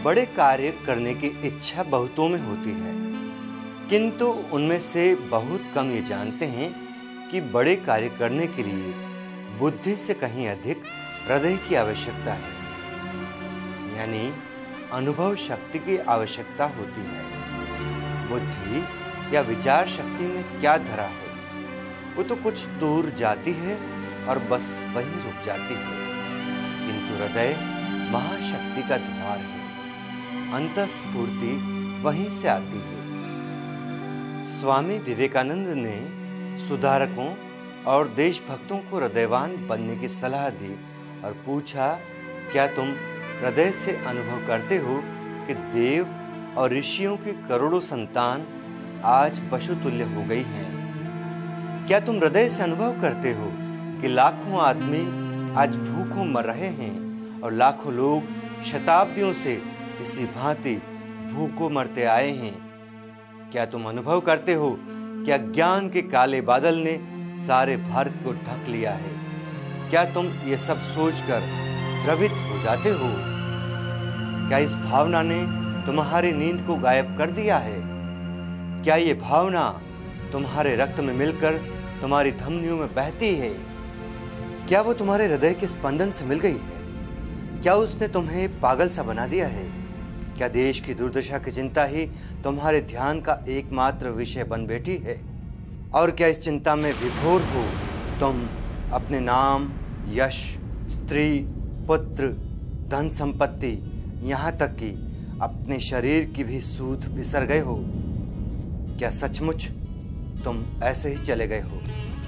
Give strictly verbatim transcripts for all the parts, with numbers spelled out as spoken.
बड़े कार्य करने की इच्छा बहुतों में होती है, किंतु उनमें से बहुत कम ये जानते हैं कि बड़े कार्य करने के लिए बुद्धि से कहीं अधिक हृदय की आवश्यकता है, यानी अनुभव शक्ति की आवश्यकता होती है। बुद्धि या विचार शक्ति में क्या धरा है, वो तो कुछ दूर जाती है और बस वहीं रुक जाती है, किंतु हृदय महाशक्ति का द्वार है, अंतःस्फूर्ति वहीं से आती है। स्वामी विवेकानंद ने सुधारकों और देशभक्तों को हृदयवान बनने की सलाह दी और पूछा, क्या तुम हृदय से अनुभव करते हो कि देव और ऋषियों की करोड़ों संतान आज पशु तुल्य हो गई हैं? क्या तुम हृदय से अनुभव करते हो कि लाखों आदमी आज भूखों मर रहे हैं और लाखों लोग शताब्दियों से इसी भांति भूखों मरते आए हैं? क्या तुम अनुभव करते हो कि अज्ञान के काले बादल ने सारे भारत को ढक लिया है? क्या तुम ये सब सोचकर द्रवित हो जाते हो? क्या इस भावना ने तुम्हारी नींद को गायब कर दिया है? क्या ये भावना तुम्हारे रक्त में मिलकर तुम्हारी धमनियों में बहती है? क्या वो तुम्हारे हृदय के स्पंदन से मिल गई है? क्या उसने तुम्हें पागल सा बना दिया है? क्या देश की दुर्दशा की चिंता ही तुम्हारे ध्यान का एकमात्र विषय बन बैठी है? और क्या इस चिंता में विभोर हो तुम अपने नाम, यश, स्त्री, पुत्र, धन संपत्ति, यहाँ तक कि अपने शरीर की भी सूध बिसर गए हो? क्या सचमुच तुम ऐसे ही चले गए हो?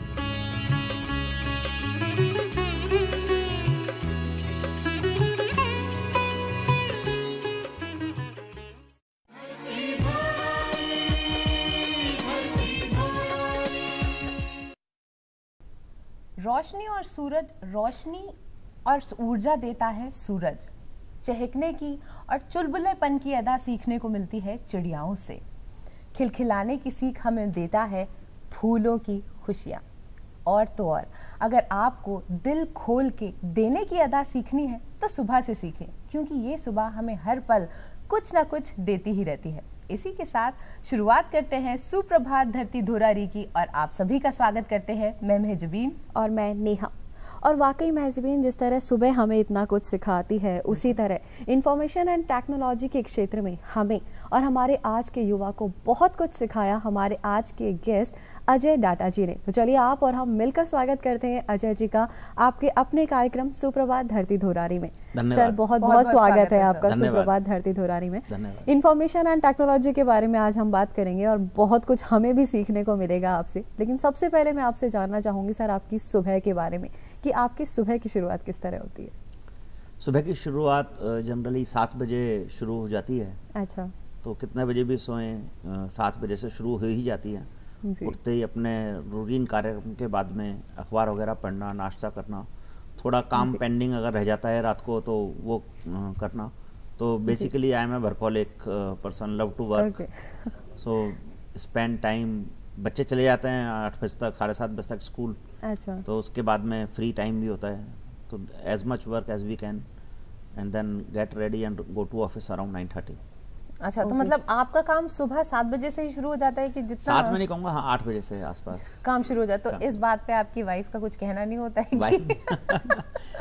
रोशनी और सूरज, रोशनी और ऊर्जा देता है सूरज। चहकने की और चुलबुलेपन की अदा सीखने को मिलती है चिड़ियाओं से। खिलखिलाने की सीख हमें देता है फूलों की खुशियाँ। और तो और अगर आपको दिल खोल के देने की अदा सीखनी है तो सुबह से सीखें, क्योंकि ये सुबह हमें हर पल कुछ ना कुछ देती ही रहती है। इसी के साथ शुरुआत करते हैं सुप्रभात धरती धोरारी की, और आप सभी का स्वागत करते हैं। मैं महजबीन और मैं नेहा। और वाकई महजबीन, जिस तरह सुबह हमें इतना कुछ सिखाती है, उसी तरह इंफॉर्मेशन एंड टेक्नोलॉजी के क्षेत्र में हमें और हमारे आज के युवा को बहुत कुछ सिखाया हमारे आज के गेस्ट अजय डाटा जी ने। तो चलिए आप और हम मिलकर स्वागत करते हैं अजय जी का आपके अपने कार्यक्रम सुप्रभात धरती धोरारी में। सर बहुत बहुत, बहुत स्वागत है आपका सुप्रभात धरती धोरारी में। इंफॉर्मेशन एंड टेक्नोलॉजी के बारे में आज हम बात करेंगे और बहुत कुछ हमें भी सीखने को मिलेगा आपसे। लेकिन सबसे पहले मैं आपसे जानना चाहूंगी सर आपकी सुबह के बारे में, कि आपकी सुबह की शुरुआत किस तरह होती है? सुबह की शुरुआत जनरली सात बजे शुरू हो जाती है। अच्छा। तो कितने बजे भी सोएं, सात बजे से शुरू हो ही जाती है। उठते ही अपने रूटीन कार्यक्रम के बाद में अखबार वगैरह पढ़ना, नाश्ता करना, थोड़ा काम पेंडिंग अगर रह जाता है रात को तो वो करना। तो basically I am a workaholic person, love to work, so spend time. बच्चे चले जाते हैं आठ बजे तक, साढ़े सात बजे तक स्कूल। अच्छा। तो उसके बाद में फ्री टाइम भी होता है, तो as much work as we can and then get ready and go to office around nine thirty. अच्छा, तो मतलब आपका काम सुबह सात बजे से ही शुरू हो जाता है कि जितना? सात में नहीं कहूँगा, हाँ आठ बजे से आसपास काम शुरू हो जाता है। तो इस बात पे आपकी वाइफ का कुछ कहना नहीं होता है कि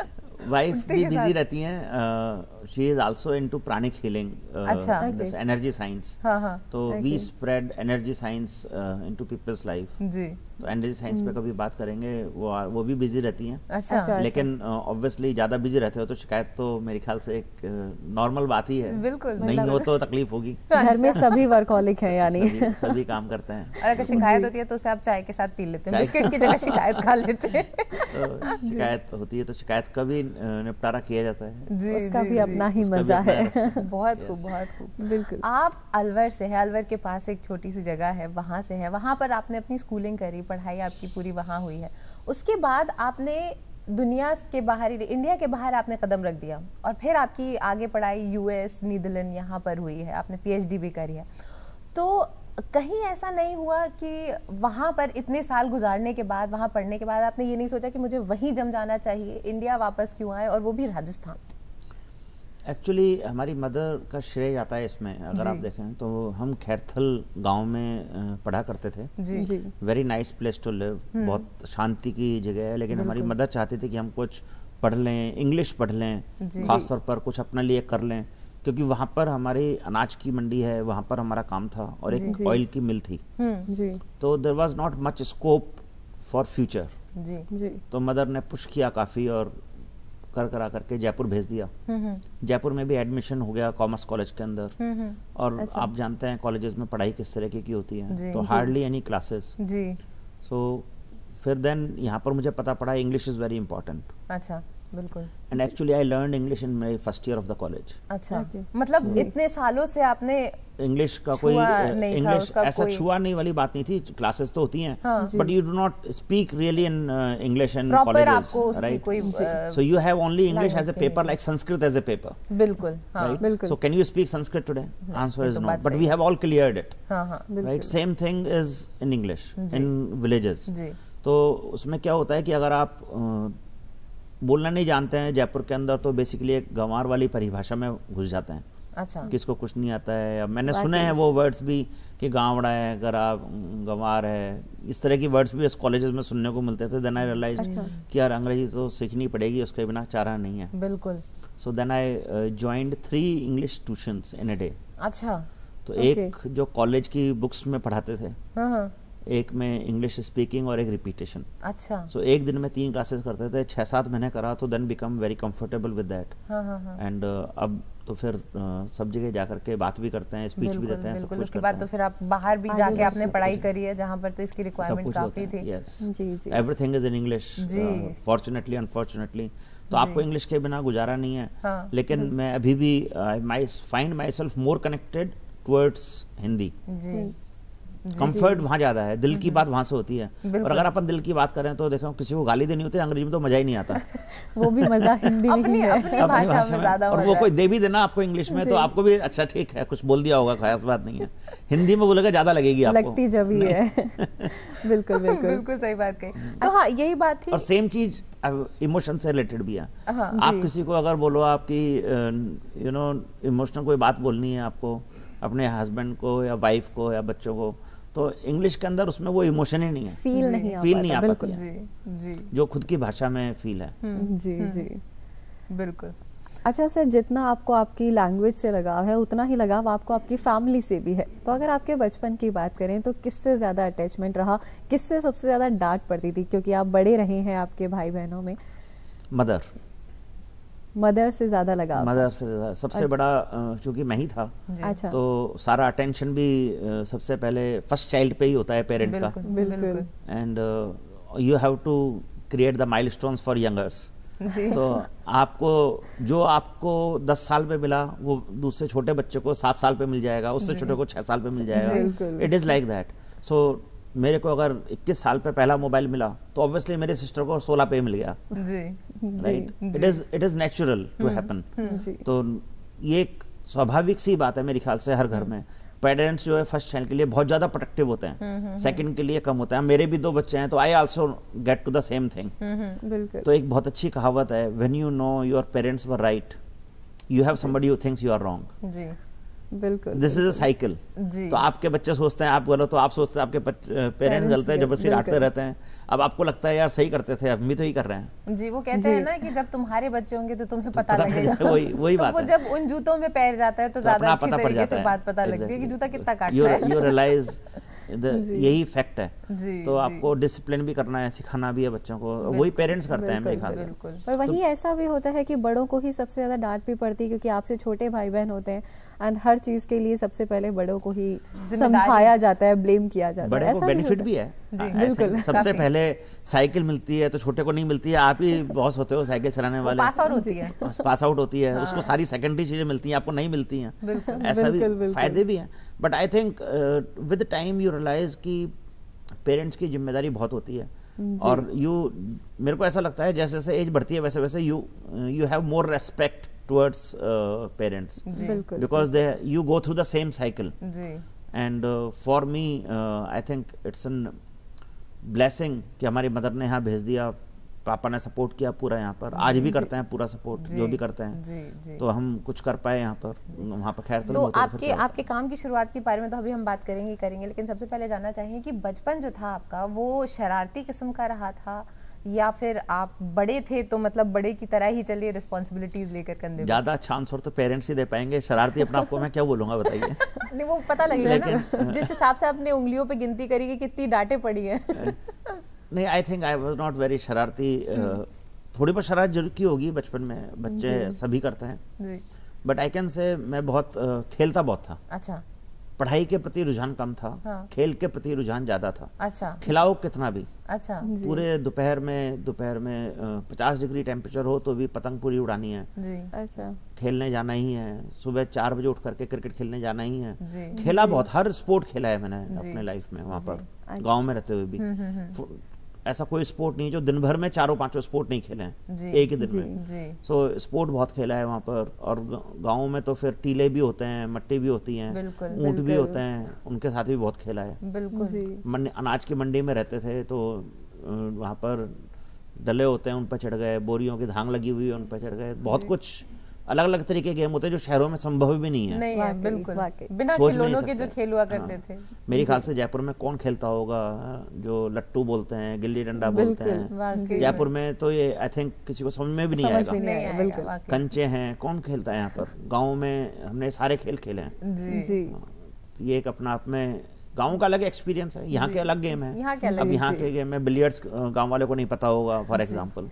वाइफ भी बिजी रहती हैं। She is also into pranic healing, अच्छा, एनर्जी साइंस। हाँ हाँ। तो we spread energy science into people's life जी। तो एनर्जी साइंस पे कभी बात करेंगे, वो वो भी बिजी रहती हैं। अच्छा, अच्छा। लेकिन ऑब्वियसली uh, ज्यादा बिजी रहते हो तो शिकायत तो मेरे ख्याल से एक नॉर्मल uh, बात ही है। बिल्कुल, नहीं हो तो तकलीफ होगी। घर में सभी वर्कहॉलिक हैं, यानी सभी, सभी काम करते हैं। और अगर शिकायत होती है तो उसे आप चाय के साथ पी लेते हैं, बिस्किट की जगह शिकायत खा लेते हैं। तो शिकायत होती है तो शिकायत का भी निपटारा किया जाता है जी, उसका जी, भी अपना ही मजा है। बहुत खूब, बहुत खूब। बिल्कुल। आप अलवर से है, अलवर के पास एक छोटी सी जगह है, वहाँ से है। वहाँ पर आपने अपनी स्कूलिंग करी, पढ़ाई आपकी पूरी वहाँ हुई है। उसके बाद आपने दुनिया के बाहर, इंडिया के बाहर आपने कदम रख दिया और फिर आपकी आगे पढ़ाई यूएस, नीदरलैंड यहाँ पर हुई है, आपने पीएचडी भी करी है। तो कहीं ऐसा नहीं हुआ कि वहाँ पर इतने साल गुजारने के बाद, वहाँ पढ़ने के बाद आपने ये नहीं सोचा कि मुझे वहीं जम जाना चाहिए, इंडिया वापस क्यों आए और वो भी राजस्थान? एक्चुअली हमारी मदर का श्रेय जाता है इसमें, अगर आप देखें तो हम खैरथल गांव में अ, पढ़ा करते थे। जी जी very nice place to live, बहुत शांति की जगह है, लेकिन हमारी मदर चाहती थी कि हम कुछ पढ़ लें, इंग्लिश पढ़ लें, खासतौर पर कुछ अपने लिए कर लें, क्योंकि वहाँ पर हमारी अनाज की मंडी है, वहाँ पर हमारा काम था और एक ऑयल की मिल थी। जी तो there was not much scope for future. जी जी तो मदर ने पुश किया काफ़ी और कर करा करके जयपुर भेज दिया। जयपुर में भी एडमिशन हो गया कॉमर्स कॉलेज के अंदर। और अच्छा। आप जानते हैं कॉलेजेस में पढ़ाई किस तरीके की होती है, जी, तो हार्डली एनी क्लासेस। जी सो फिर देन यहाँ पर मुझे पता पड़ा इंग्लिश इज़ वेरी इंपॉर्टेंट, अच्छा बिल्कुल। And actually I learn English in my first year of the college. अच्छा Okay. मतलब इतने सालों से आपने इंग्लिश का कोई छुआ नहीं था, इंग्लिश उसका ऐसा कोई- छुआ नहीं वाली बात नहीं थी, क्लासेस तो होती हैं, हाँ। But you do not speak really in English in proper colleges, आपको उसकी राइट? कोई अ, So you have only English as a language के paper, नहीं। like Sanskrit as a paper, बिल्कुल हाँ right? बिल्कुल। So can you speak Sanskrit today? Answer ये is तो no. बात But सही we है। have all cleared it, हाँ हाँ right? Same thing is in English ji. in villages. जी तो उसमें क्या होता है कि अगर आप अ, बोलना नहीं जानते हैं जयपुर के अंदर, तो बेसिकली एक गंवार वाली परिभाषा में घुस जाते हैं, अच्छा किसको कुछ नहीं आता है। अब मैंने वाकई। सुने हैं वो वर्ड्स भी कि गाँवड़ा है, गरा, गंवार है, इस तरह की वर्ड्स भी कॉलेजेस में सुनने को मिलते थे। देन आई रियलाइज अच्छा। कि यार अंग्रेजी तो सीखनी पड़ेगी, उसके बिना चारा नहीं है। बिल्कुल so then I joined three English tuitions in a day. अच्छा तो Okay. एक जो कॉलेज की बुक्स में पढ़ाते थे, हाँ हाँ एक में इंग्लिश स्पीकिंग और एक रिपीटेशन। अच्छा सो एक दिन में तीन क्लासेस करते थे, छः सात महीने करा, तो then become very comfortable with that. हाँ हाँ हाँ एंड अब तो फिर uh, सब जगह जा करके बात भी करते हैं, स्पीच भी बिल्कुल देते हैं, सब बिल्कुल। कुछ उसके करते बाद हैं। तो फिर आप बाहर भी आगे जाके भी आपने सब पढ़ाई कुछ- करी है, जहाँ पर तो इसकी सब रिक्वायरमेंट कुछ काफी होता है, थी। यस। जी जी एवरीथिंग इज इन इंग्लिश, जी। Fortunately unfortunately. तो आपको इंग्लिश के बिना गुजारा नहीं है। हाँ। लेकिन मैं अभी भी I find myself more connected towards Hindi. जी कंफर्ट वहाँ ज़्यादा है, दिल की बात वहाँ से होती है। और बिल्कुल। अगर अपन दिल की बात करें तो देखो, किसी को गाली देनी होती है अंग्रेजी में तो मज़ा ही नहीं आता। वो भी मजा हिंदी में ही अपनी है। अपनी अपनी भाषा में ज्यादा और मजा वो है। कोई दे भी देना आपको इंग्लिश में, तो आपको भी अच्छा ठीक है, कुछ बोल दिया होगा, खास बात नहीं है। हिंदी में बोलेगा ज़्यादा लगेगी आपको। लगती जब ही है। बिल्कुल बिल्कुल बिल्कुल सही बात कही। तो हाँ यही बात थी। और सेम चीज इमोशन से रिलेटेड भी है। हाँ। आप जी। किसी को अगर बोलो आपकी यू नो इमोशनल कोई बात बोलनी है आपको, अपने हस्बैंड को या वाइफ को या बच्चों को, तो इंग्लिश के अंदर उसमें वो इमोशन ही नहीं है, फील नहीं आ फील पाता, नहीं आ बिल्कुल। पाती है, जी जी जो खुद की भाषा में फील है। जी जी बिल्कुल। अच्छा सर, जितना आपको आपकी लैंग्वेज से लगाव है उतना ही लगाव आपको आपकी फैमिली से भी है। तो अगर आपके बचपन की बात करें तो किससे ज़्यादा अटैचमेंट रहा, किससे सबसे ज़्यादा डांट पड़ती थी, क्योंकि आप बड़े रहे हैं आपके भाई बहनों में? मदर मदर से ज़्यादा लगाव? मदर से ज़्यादा। सबसे बड़ा अ, चूंकि मैं ही था, अच्छा तो सारा अटेंशन भी अ, सबसे पहले फर्स्ट चाइल्ड पे ही होता है पेरेंट का। बिल्कुल बिल्कुल। बिल्कुल and you have to create the milestones for youngers. जी तो आपको जो आपको दस साल पे मिला, वो दूसरे छोटे बच्चे को सात साल पे मिल जाएगा, उससे छोटे को छह साल पे मिल जाएगा। बिल्कुल। It is like that. So मेरे को अगर इक्कीस साल पे पहला मोबाइल मिला, तो ऑब्वियसली मेरे सिस्टर को सोलह पे मिल गया, जी right? It is it is natural to happen. जी तो ये एक स्वाभाविक सी बात है मेरे ख्याल से हर घर में। पेरेंट्स जो है फर्स्ट चाइल्ड के लिए बहुत ज्यादा प्रोटेक्टिव होते हैं, सेकंड के लिए कम होता है। मेरे भी दो बच्चे हैं, तो I also get to the same thing. बिल्कुल। तो एक बहुत अच्छी कहावत है, when you know your parents were right, you have somebody who thinks you are wrong. जी बिल्कुल दिस इज अ साइकिल। जी तो आपके बच्चे सोचते हैं आप गलत, तो आप सोचते हैं आपके पेरेंट्स Parents गलत है, जबरदस्ती बिल्कुल। डांटते रहते हैं। अब आपको लगता है यार सही करते थे, हम भी तो ही कर रहे हैं। जी वो कहते जी। हैं ना कि जब तुम्हारे बच्चे होंगे तो तुम्हें पता पता लगेगा। लगेगा, वही- वही तो बात वो है। जब उन जूतों में पैर जाता है तो तो ज्यादा अपना अच्छी पता पड़ तरीके जाता से है। बात पता लगती है कि Exactly. जूता कितना काटना You है। you realize the- जी। यही फैक्ट है। जी तो जी, आपको डिसिप्लिन भी करना है, सिखाना भी है बच्चों को, वही पेरेंट्स करते हैं मेरे ख्याल से। बिल्कुल पर वही ऐसा भी होता है कि बड़ों को ही सबसे ज्यादा डांट भी पड़ती है, क्योंकि आपसे छोटे भाई बहन होते हैं एंड हर चीज के लिए सबसे पहले बड़ों को ही समझाया जाता है, ब्लेम किया जाता है। बड़े को ऐसा बेनिफिट होता भी है। जी, I think बिल्कुल। सबसे काफी। पहले साइकिल मिलती है तो छोटे को नहीं मिलती है, आप ही बॉस होते हो साइकिल चलाने वो वाले, पास आउट होती है। पास आउट होती है, उसको सारी सेकेंडरी चीजें मिलती हैं, आपको नहीं मिलती हैं। बिल्कुल ऐसा भी बिल्कुल, बिल्कुल। फायदे भी हैं। But I think with time you realise कि पेरेंट्स की जिम्मेदारी बहुत होती है। और यू मेरे को ऐसा लगता है जैसे जैसे एज बढ़ती है वैसे वैसे you you have more respect towards parents, जी बिल्कुल because they you go through the same cycle. जी and for me I think it's an blessing कि हमारी मदर ने यहाँ भेज दिया पापा ने सपोर्ट किया पूरा यहाँ पर, आज भी करते हैं पूरा सपोर्ट जो भी करते हैं। जी, जी। तो हम कुछ कर पाए यहाँ पर, वहाँ पर खैर तो आपके आपके काम की शुरुआत के बारे में तो अभी हम बात करेंगे करेंगे लेकिन सबसे पहले जानना चाहेंगे कि बचपन जो था आपका वो शरारती किस्म का रहा था या फिर आप बड़े थे तो मतलब बड़े की तरह ही चलिए रिस्पॉन्सिबिलिटीज लेकर कंधे पे? ज्यादा अच्छा आंसर तो पेरेंट्स ही दे पाएंगे, शरारती अपने आपको मैं क्या बोलूंगा बताइए। नहीं वो पता लगेगा ना जिस हिसाब से आपने उंगलियों पे गिनती करी कि कितनी डांटें पड़ी है। नहीं, I think I was not very शरारती। थोड़ी बहुत शरारत जरूर की होगी बचपन में, बच्चे सभी करते हैं, बट आई कैन से मैं बहुत uh, खेलता बहुत था। अच्छा। पढ़ाई के प्रति रुझान कम था, हाँ। खेल के प्रति रुझान ज्यादा था। अच्छा। खिलाओ कितना भी। अच्छा। पूरे दोपहर में दोपहर में पचास डिग्री टेम्परेचर हो तो भी पतंग पूरी उड़ानी है जी। अच्छा। खेलने जाना ही है, सुबह चार बजे उठ करके क्रिकेट खेलने जाना ही है। जी। खेला बहुत, हर स्पोर्ट खेला है मैंने अपने लाइफ में वहाँ पर, गांव में रहते हुए भी। ऐसा कोई स्पोर्ट नहीं जो दिन भर में चारों पांचों स्पोर्ट नहीं खेले हैं एक ही दिन जी, में। जी। सो so, स्पोर्ट बहुत खेला है वहाँ पर। और गाँव में तो फिर टीले भी होते हैं, मट्टी भी होती हैं, ऊँट भी होते हैं, उनके साथ भी बहुत खेला है। बिल्कुल। अनाज की मंडी में रहते थे तो वहाँ पर डले होते हैं, उन पर चढ़ गए, बोरियों की धांग लगी हुई है उन पर चढ़ गए। बहुत कुछ अलग अलग तरीके के गेम होते हैं जो शहरों में संभव भी नहीं है। नहीं है, बिल्कुल बिना खिलौनों के जो खेल हुआ करते थे। मेरे ख्याल से जयपुर में कौन खेलता होगा जो लट्टू बोलते हैं, गिल्ली डंडा बोलते हैं, जयपुर में तो ये आई थिंक किसी को समझ में भी नहीं आएगा। कंचे हैं, कौन खेलता है यहाँ पर? गाँव में हमने सारे खेल खेले हैं। ये एक अपना आप में गाँव का अलग एक्सपीरियंस है, यहाँ के अलग गेम है। अब यहाँ के गेम में बिलियर्ड्स गाँव वाले को नहीं पता होगा फॉर एग्जाम्पल।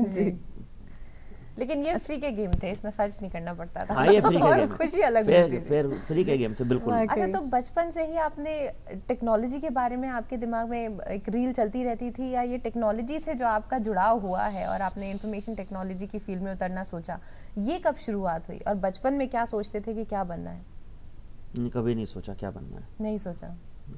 लेकिन ये फ्री के गेम थे, इसमें खर्च नहीं करना पड़ता था। हाँ, ये फ्री के गेम, खुशी अलग होती थी। फ्री के गेम थे बिल्कुल। अच्छा, तो बचपन से ही आपने टेक्नोलॉजी के बारे में आपके दिमाग में एक रील चलती रहती थी या ये टेक्नोलॉजी से जो आपका जुड़ाव हुआ है और आपने इंफॉर्मेशन टेक्नोलॉजी की फील्ड में उतरना सोचा, ये कब शुरुआत हुई और बचपन में क्या सोचते थे कि क्या बनना है? नहीं, कभी नहीं सोचा क्या बनना है। नहीं सोचा।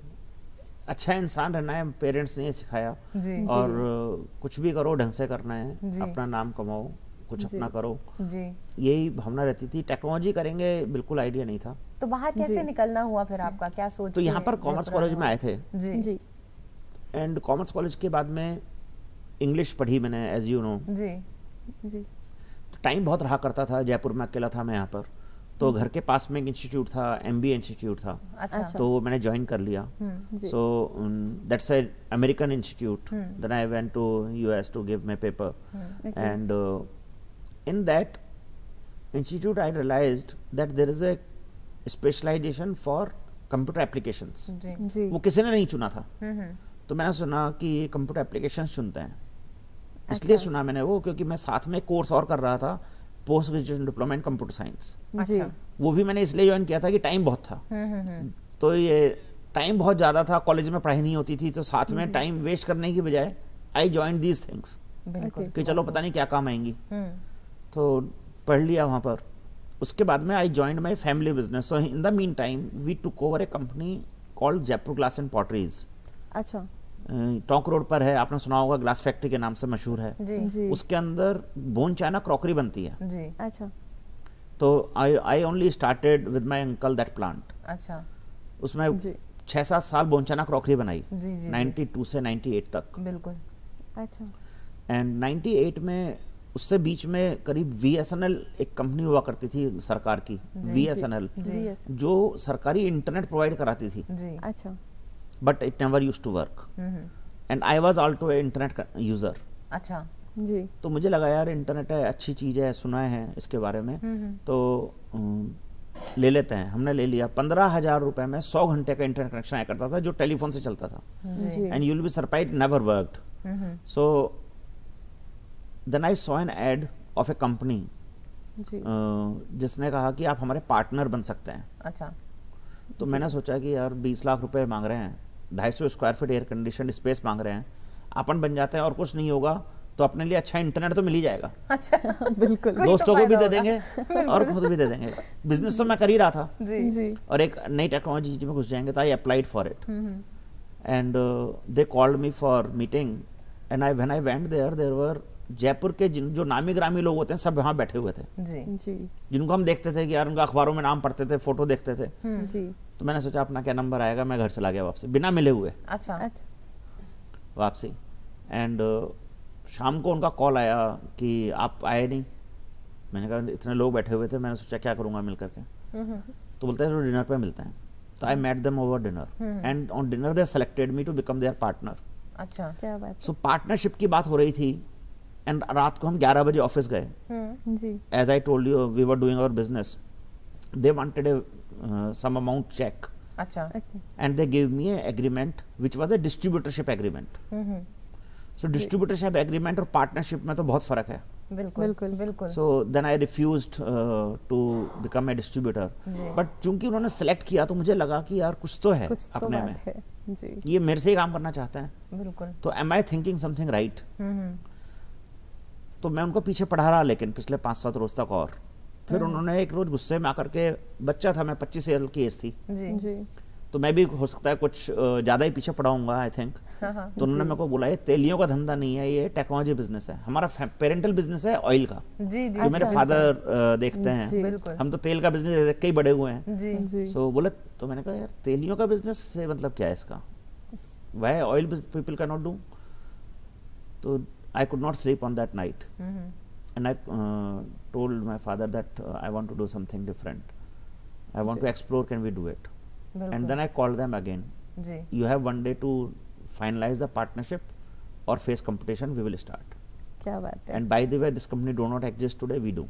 अच्छा इंसान रहना है, पेरेंट्स ने ये सिखाया। जी। और कुछ भी करो ढंग से करना है, अपना नाम कमाओ, कुछ अपना करो, जी। यही भावना रहती थी। टेक्नोलॉजी करेंगे बिल्कुल आइडिया नहीं था। तो बाहर कैसे निकलना हुआ फिर आपका, क्या सोच? तो यहाँ पर कॉमर्स कॉलेज में आए थे जी जी। एंड कॉमर्स कॉलेज के बाद में इंग्लिश पढ़ी मैंने, एज यू नो जी जी। तो टाइम बहुत रहा करता था, जयपुर में अकेला था मैं यहाँ पर, तो घर के पास में एक इंस्टीट्यूट था, एमबीए इंस्टीट्यूट था। अच्छा। तो वो मैंने ज्वाइन कर लिया। So that's a American institute. Then I went to US to give my paper and in that institute I realized that there is a specialization for computer applications। जी। जी। वो किसी ने नहीं चुना था, तो मैंने सुना कि कंप्यूटर एप्लीकेशंस चुनते हैं। इसलिए अच्छा। सुना मैंने वो क्योंकि मैं साथ में कोर्स और कर रहा था, post graduation diploma in computer science. अच्छा। वो भी मैंने इसलिए ज्वाइन किया था कि टाइम बहुत था। तो ये टाइम बहुत ज्यादा था, कॉलेज में पढ़ाई नहीं होती थी, तो साथ में टाइम वेस्ट करने की बजाय आई ज्वाइन दीज थिंग्स कि चलो पता नहीं क्या काम आएंगी। तो पढ़ लिया वहाँ पर। उसके बाद में I joined my family business. So in the mean time we took over a company called Jaipur glass and potteries. अच्छा। टोंक रोड पर है, आपने सुना होगा, ग्लास फैक्ट्री के नाम से मशहूर है। जी। जी। उसके अंदर बोन चाइना क्रॉकरी बनती है। जी। अच्छा। तो I I only started with my uncle that plant. अच्छा। उसमें छह सात साल बोन चाइना क्रॉकरी बनाई, जी जी, नाइन्टी टू से नाइन्टी एट तक। बिल्कुल। अच्छा। एंड नाइन्टी एट में उससे बीच में करीब वी एस एन एल एक कंपनी हुआ करती थी सरकार की, वी एस एन एल, जो सरकारी इंटरनेट प्रोवाइड कराती थी। जी। अच्छा। But it never used to work and I was also a internet user. अच्छा। जी। तो मुझे लगा यार इंटरनेट है, अच्छी चीज है, सुना है इसके बारे में, तो ले लेते हैं। हमने ले लिया। पंद्रह हजार रुपए में सौ घंटे का इंटरनेट कनेक्शन आया करता था जो टेलीफोन से चलता था। And you will be surprised, never worked. So Then I saw an ad of a company uh, जिसने कहा कि आप हमारे पार्टनर बन सकते हैं। अच्छा। तो मैंने सोचा कि यार बीस लाख रुपए मांग रहे हैं, ढाई सौ square feet air condition space मांग रहे हैं, अपन बन जाते हैं और कुछ नहीं होगा तो अपने लिए अच्छा इंटरनेट तो मिल ही जाएगा। अच्छा। बिल्कुल। दोस्तों को भी दे देंगे और खुद भी दे देंगे। बिजनेस तो मैं कर ही रहा था। जी जी। और एक नई टेक्नोलॉजी में घुस जाएंगे, तो I applied for it and they called me for meeting and I when I went there there were Jaipur के जिन जो नामी ग्रामी लोग होते हैं सब वहाँ बैठे हुए थे। जी जी। जिनको हम देखते थे कि यार उनका अखबारों में नाम पढ़ते थे, फोटो देखते थे। जी। तो मैंने सोचा अपना क्या नंबर आएगा, मैं घर चला गया वापसी, बिना मिले हुए। अच्छा। वापसी। एंड शाम को उनका कॉल आया कि आप आए नहीं। मैंने कहा इतने लोग बैठे हुए थे, मैंने सोचा क्या करूँगा मिल करके। तो बोलते हैं तो डिनर पे मिलते हैं। तो I met them over dinner and on dinner they selected me to become their partner. अच्छा, क्या बात सो पार्टनरशिप की बात हो रही थी एंड रात को हम ग्यारह बजे ऑफिस गए। है जी। As I told you we were doing our business, they wanted a some amount cheque अच्छा, Okay. and they gave me a agreement which was a distributorship agreement. So distributorship agreement और partnership में तो बहुत फर्क है। बिल्कुल बिल्कुल। बिल्कुल। So then I refused uh, to become a distributor. Ji. But चूंकि उन्होंने select किया तो मुझे लगा कि यार कुछ तो है कुछ तो अपने में, बात है जी। ये मेरे से ही काम करना चाहते हैं। बिल्कुल। तो am I thinking something right? हम्म तो मैं उनको पीछे पढ़ा रहा लेकिन पिछले पाँच सात रोज तक। और फिर उन्होंने एक रोज गुस्से में आकर के, बच्चा था मैं, पच्चीस साल की एज थी, जी जी। तो मैं भी हो सकता है कुछ अ, ज्यादा ही पीछे पढ़ाऊंगा आई थिंक। हाँ हाँ तो उन्होंने मेरे को बोला ये तेलियों का धंधा नहीं है, ये टेक्नोलॉजी बिजनेस है, हमारा पेरेंटल बिजनेस है ऑयल का, जी जी जो मेरे अच्छा, फादर देखते हैं। जी। बिल्कुल। हम तो तेल का बिजनेस देख के ही बड़े हुए हैं। जी जी। सो बोले, तो मैंने कहा यार तेलियों का बिजनेस से मतलब क्या है इसका, why oil people can not do. तो I could not sleep on that night and I told my father that I want to do something different, I want to explore, can we do it. And then I called them again. जी You have one day to finalize the partnership or face competition. We will start. क्या बात है। And by the way, this company do not exist today. We do.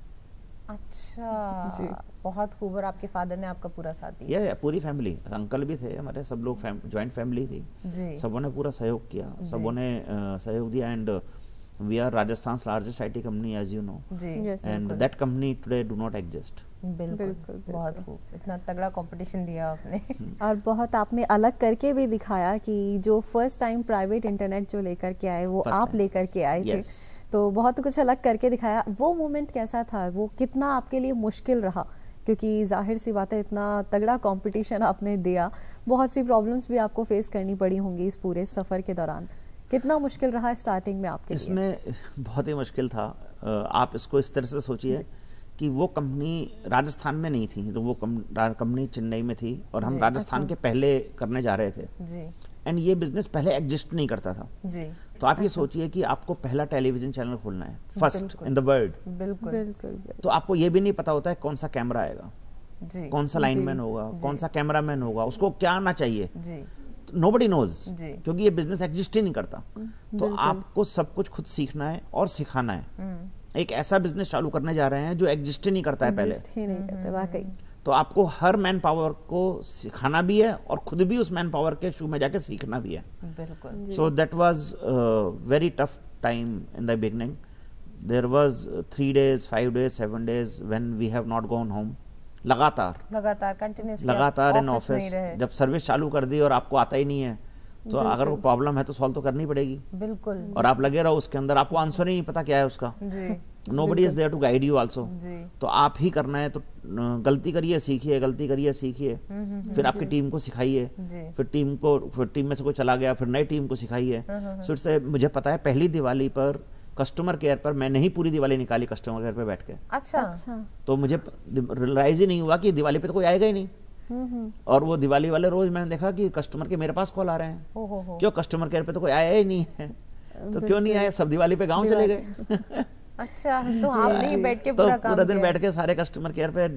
अच्छा, जी। बहुत खूब। और आपके father ने आपका पूरा साथ दिया। Yeah, yeah, पूरी फैमिली, अंकल भी थे हमारे, सब लोग ज्वाइंट फैमिली थी, जी सबों ने पूरा सहयोग किया, जी। सबों ने uh, सहयोग दिया। And we are Rajasthan largest IT company as you know, जी Yes. एंड बिल्कुल। That company today do not exist. बिल्कुल बिल्कुल, बिल्कुल। बहुत खूब। इतना तगड़ा कंपटीशन दिया आपने। और बहुत आपने अलग करके भी दिखाया कि जो फर्स्ट टाइम प्राइवेट इंटरनेट जो लेकर के आए वो First आप time. लेकर के आए थे। Yes. तो बहुत कुछ अलग करके दिखाया। वो मोमेंट कैसा था, वो कितना आपके लिए मुश्किल रहा, क्योंकि जाहिर सी बात है इतना तगड़ा कंपटीशन आपने दिया, बहुत सी प्रॉब्लम्स भी आपको फेस करनी पड़ी होंगी इस पूरे सफ़र के दौरान। कितना मुश्किल रहा स्टार्टिंग में आपके लिए? इसमें बहुत ही मुश्किल था। अ, आप इसको इस तरह से सोचिए कि वो कंपनी राजस्थान में नहीं थी, तो वो कंपनी चेन्नई में थी और हम जी, राजस्थान के पहले करने जा रहे थे। जी एंड ये बिजनेस पहले एग्जिस्ट नहीं करता था। जी तो आप ये सोचिए कि आपको पहला टेलीविजन चैनल खोलना है, फर्स्ट बिल्कुल। In the world. बिल्कुल बिल्कुल बिल्कुल। तो आपको ये भी नहीं पता होता है कौन सा कैमरा आएगा, जी कौन सा लाइनमैन होगा, कौन सा कैमरामैन होगा, उसको क्या आना चाहिए, जी नोबडी नोज, जी। क्योंकि ये बिजनेस एग्जिस्ट ही नहीं करता। तो बिल्कुल। आपको सब कुछ खुद सीखना है और सिखाना है। एक ऐसा बिजनेस चालू करने जा रहे हैं जो एग्जिस्ट ही नहीं करता है पहले। Exist ही नहीं करते वाकई। तो आपको हर मैन पावर को सिखाना भी है और खुद भी उस मैन पावर के शू में जाके सीखना भी है। बिल्कुल। So that was uh, very tough time in the beginning. There was uh, three days, five days, seven days when we have not gone home. लगातार लगातार कंटिन्यूस लगातार इन ऑफिस, जब सर्विस चालू कर दी और आपको आता ही नहीं है तो अगर वो प्रॉब्लम है तो सॉल्व तो करनी पड़ेगी। बिल्कुल और आप लगे रहो उसके अंदर, आपको आंसर ही नहीं पता क्या है उसका। जी nobody is there to guide you also. जी तो आप ही करना है। तो न, गलती करिए, सीखिए, गलती करिए, सीखिए, फिर आपकी टीम को सिखाइए, जी फिर टीम को, फिर टीम में से कोई चला गया, फिर नई टीम को सिखाइए। सो इससे मुझे पता है पहली दिवाली पर कस्टमर केयर पर मैंने ही पूरी दिवाली निकाली कस्टमर केयर पे बैठ के। अच्छा अच्छा। तो मुझे रियलाइज ही नहीं हुआ कि दिवाली पे तो कोई आएगा ही नहीं। और वो दिवाली वाले रोज मैंने देखा कि कस्टमर के मेरे पास कॉल आ रहे हैं, हो हो हो क्यों कस्टमर केयर पे तो कोई आया ही नहीं है। तो क्यों नहीं आए, सब दिवाली पे गांव चले गए। अच्छा, तो आपने ही बैठ के तो पूरा काम पूरा दिन किया। बैठ के सारे कस्टमर केयर पे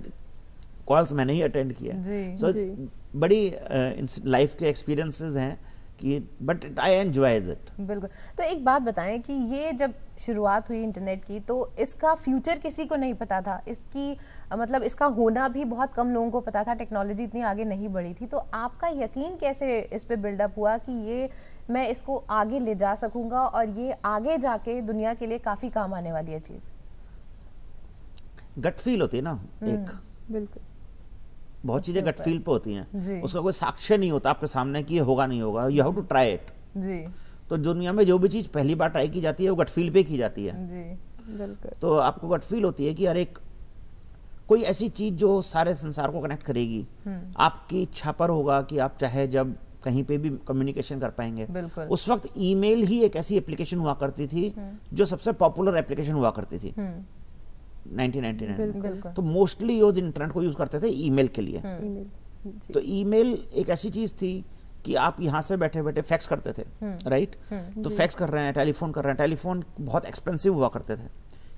कॉल्स मैंने ही अटेंड किया। जी सो जी। बड़ी लाइफ के एक्सपीरियंसेस हैं कि बट आई एंजॉयज इट। बिल्कुल। तो एक बात बताएं कि ये जब शुरुआत हुई इंटरनेट की तो इसका फ्यूचर किसी को नहीं पता था, इसकी अ, मतलब इसका होना भी बहुत कम लोगों को पता था, टेक्नोलॉजी इतनी आगे नहीं बढ़ी थी। तो आपका यकीन कैसे इस पे बिल्डअप हुआ कि ये मैं इसको आगे ले जा सकूंगा और ये आगे जाके दुनिया के लिए काफी काम आने वाली है चीज? गट फील होती है ना एक, बिल्कुल। बहुत चीजें गट फील पे होती जी। हैं, उसका कोई साक्ष्य नहीं होता आपके सामने कि ये होगा नहीं होगा, you have to try it. जी तो दुनिया में जो भी चीज पहली बार ट्राई की जाती है वो गट फील पे की जाती है। जी बिल्कुल। तो आपको गट फील होती है कि यार एक कोई ऐसी चीज जो सारे संसार को कनेक्ट करेगी, आपकी इच्छा पर होगा कि आप चाहे जब कहीं पे भी कम्युनिकेशन कर पाएंगे। बिल्कुल। उस वक्त ईमेल ही एक ऐसी एप्लीकेशन हुआ करती थी जो सबसे पॉपुलर एप्लीकेशन हुआ करती थी नाइनटीन नाइंटी नाइन में। बिल्कुल। तो मोस्टली यूज इंटरनेट को यूज करते थे ईमेल के लिए। ईमेल। जी। तो ईमेल एक ऐसी चीज थी कि आप यहाँ से बैठे बैठे फैक्स करते थे, राइट? तो फैक्स कर रहे हैं, टेलीफोन कर रहे हैं, टेलीफोन बहुत एक्सपेंसिव हुआ करते थे,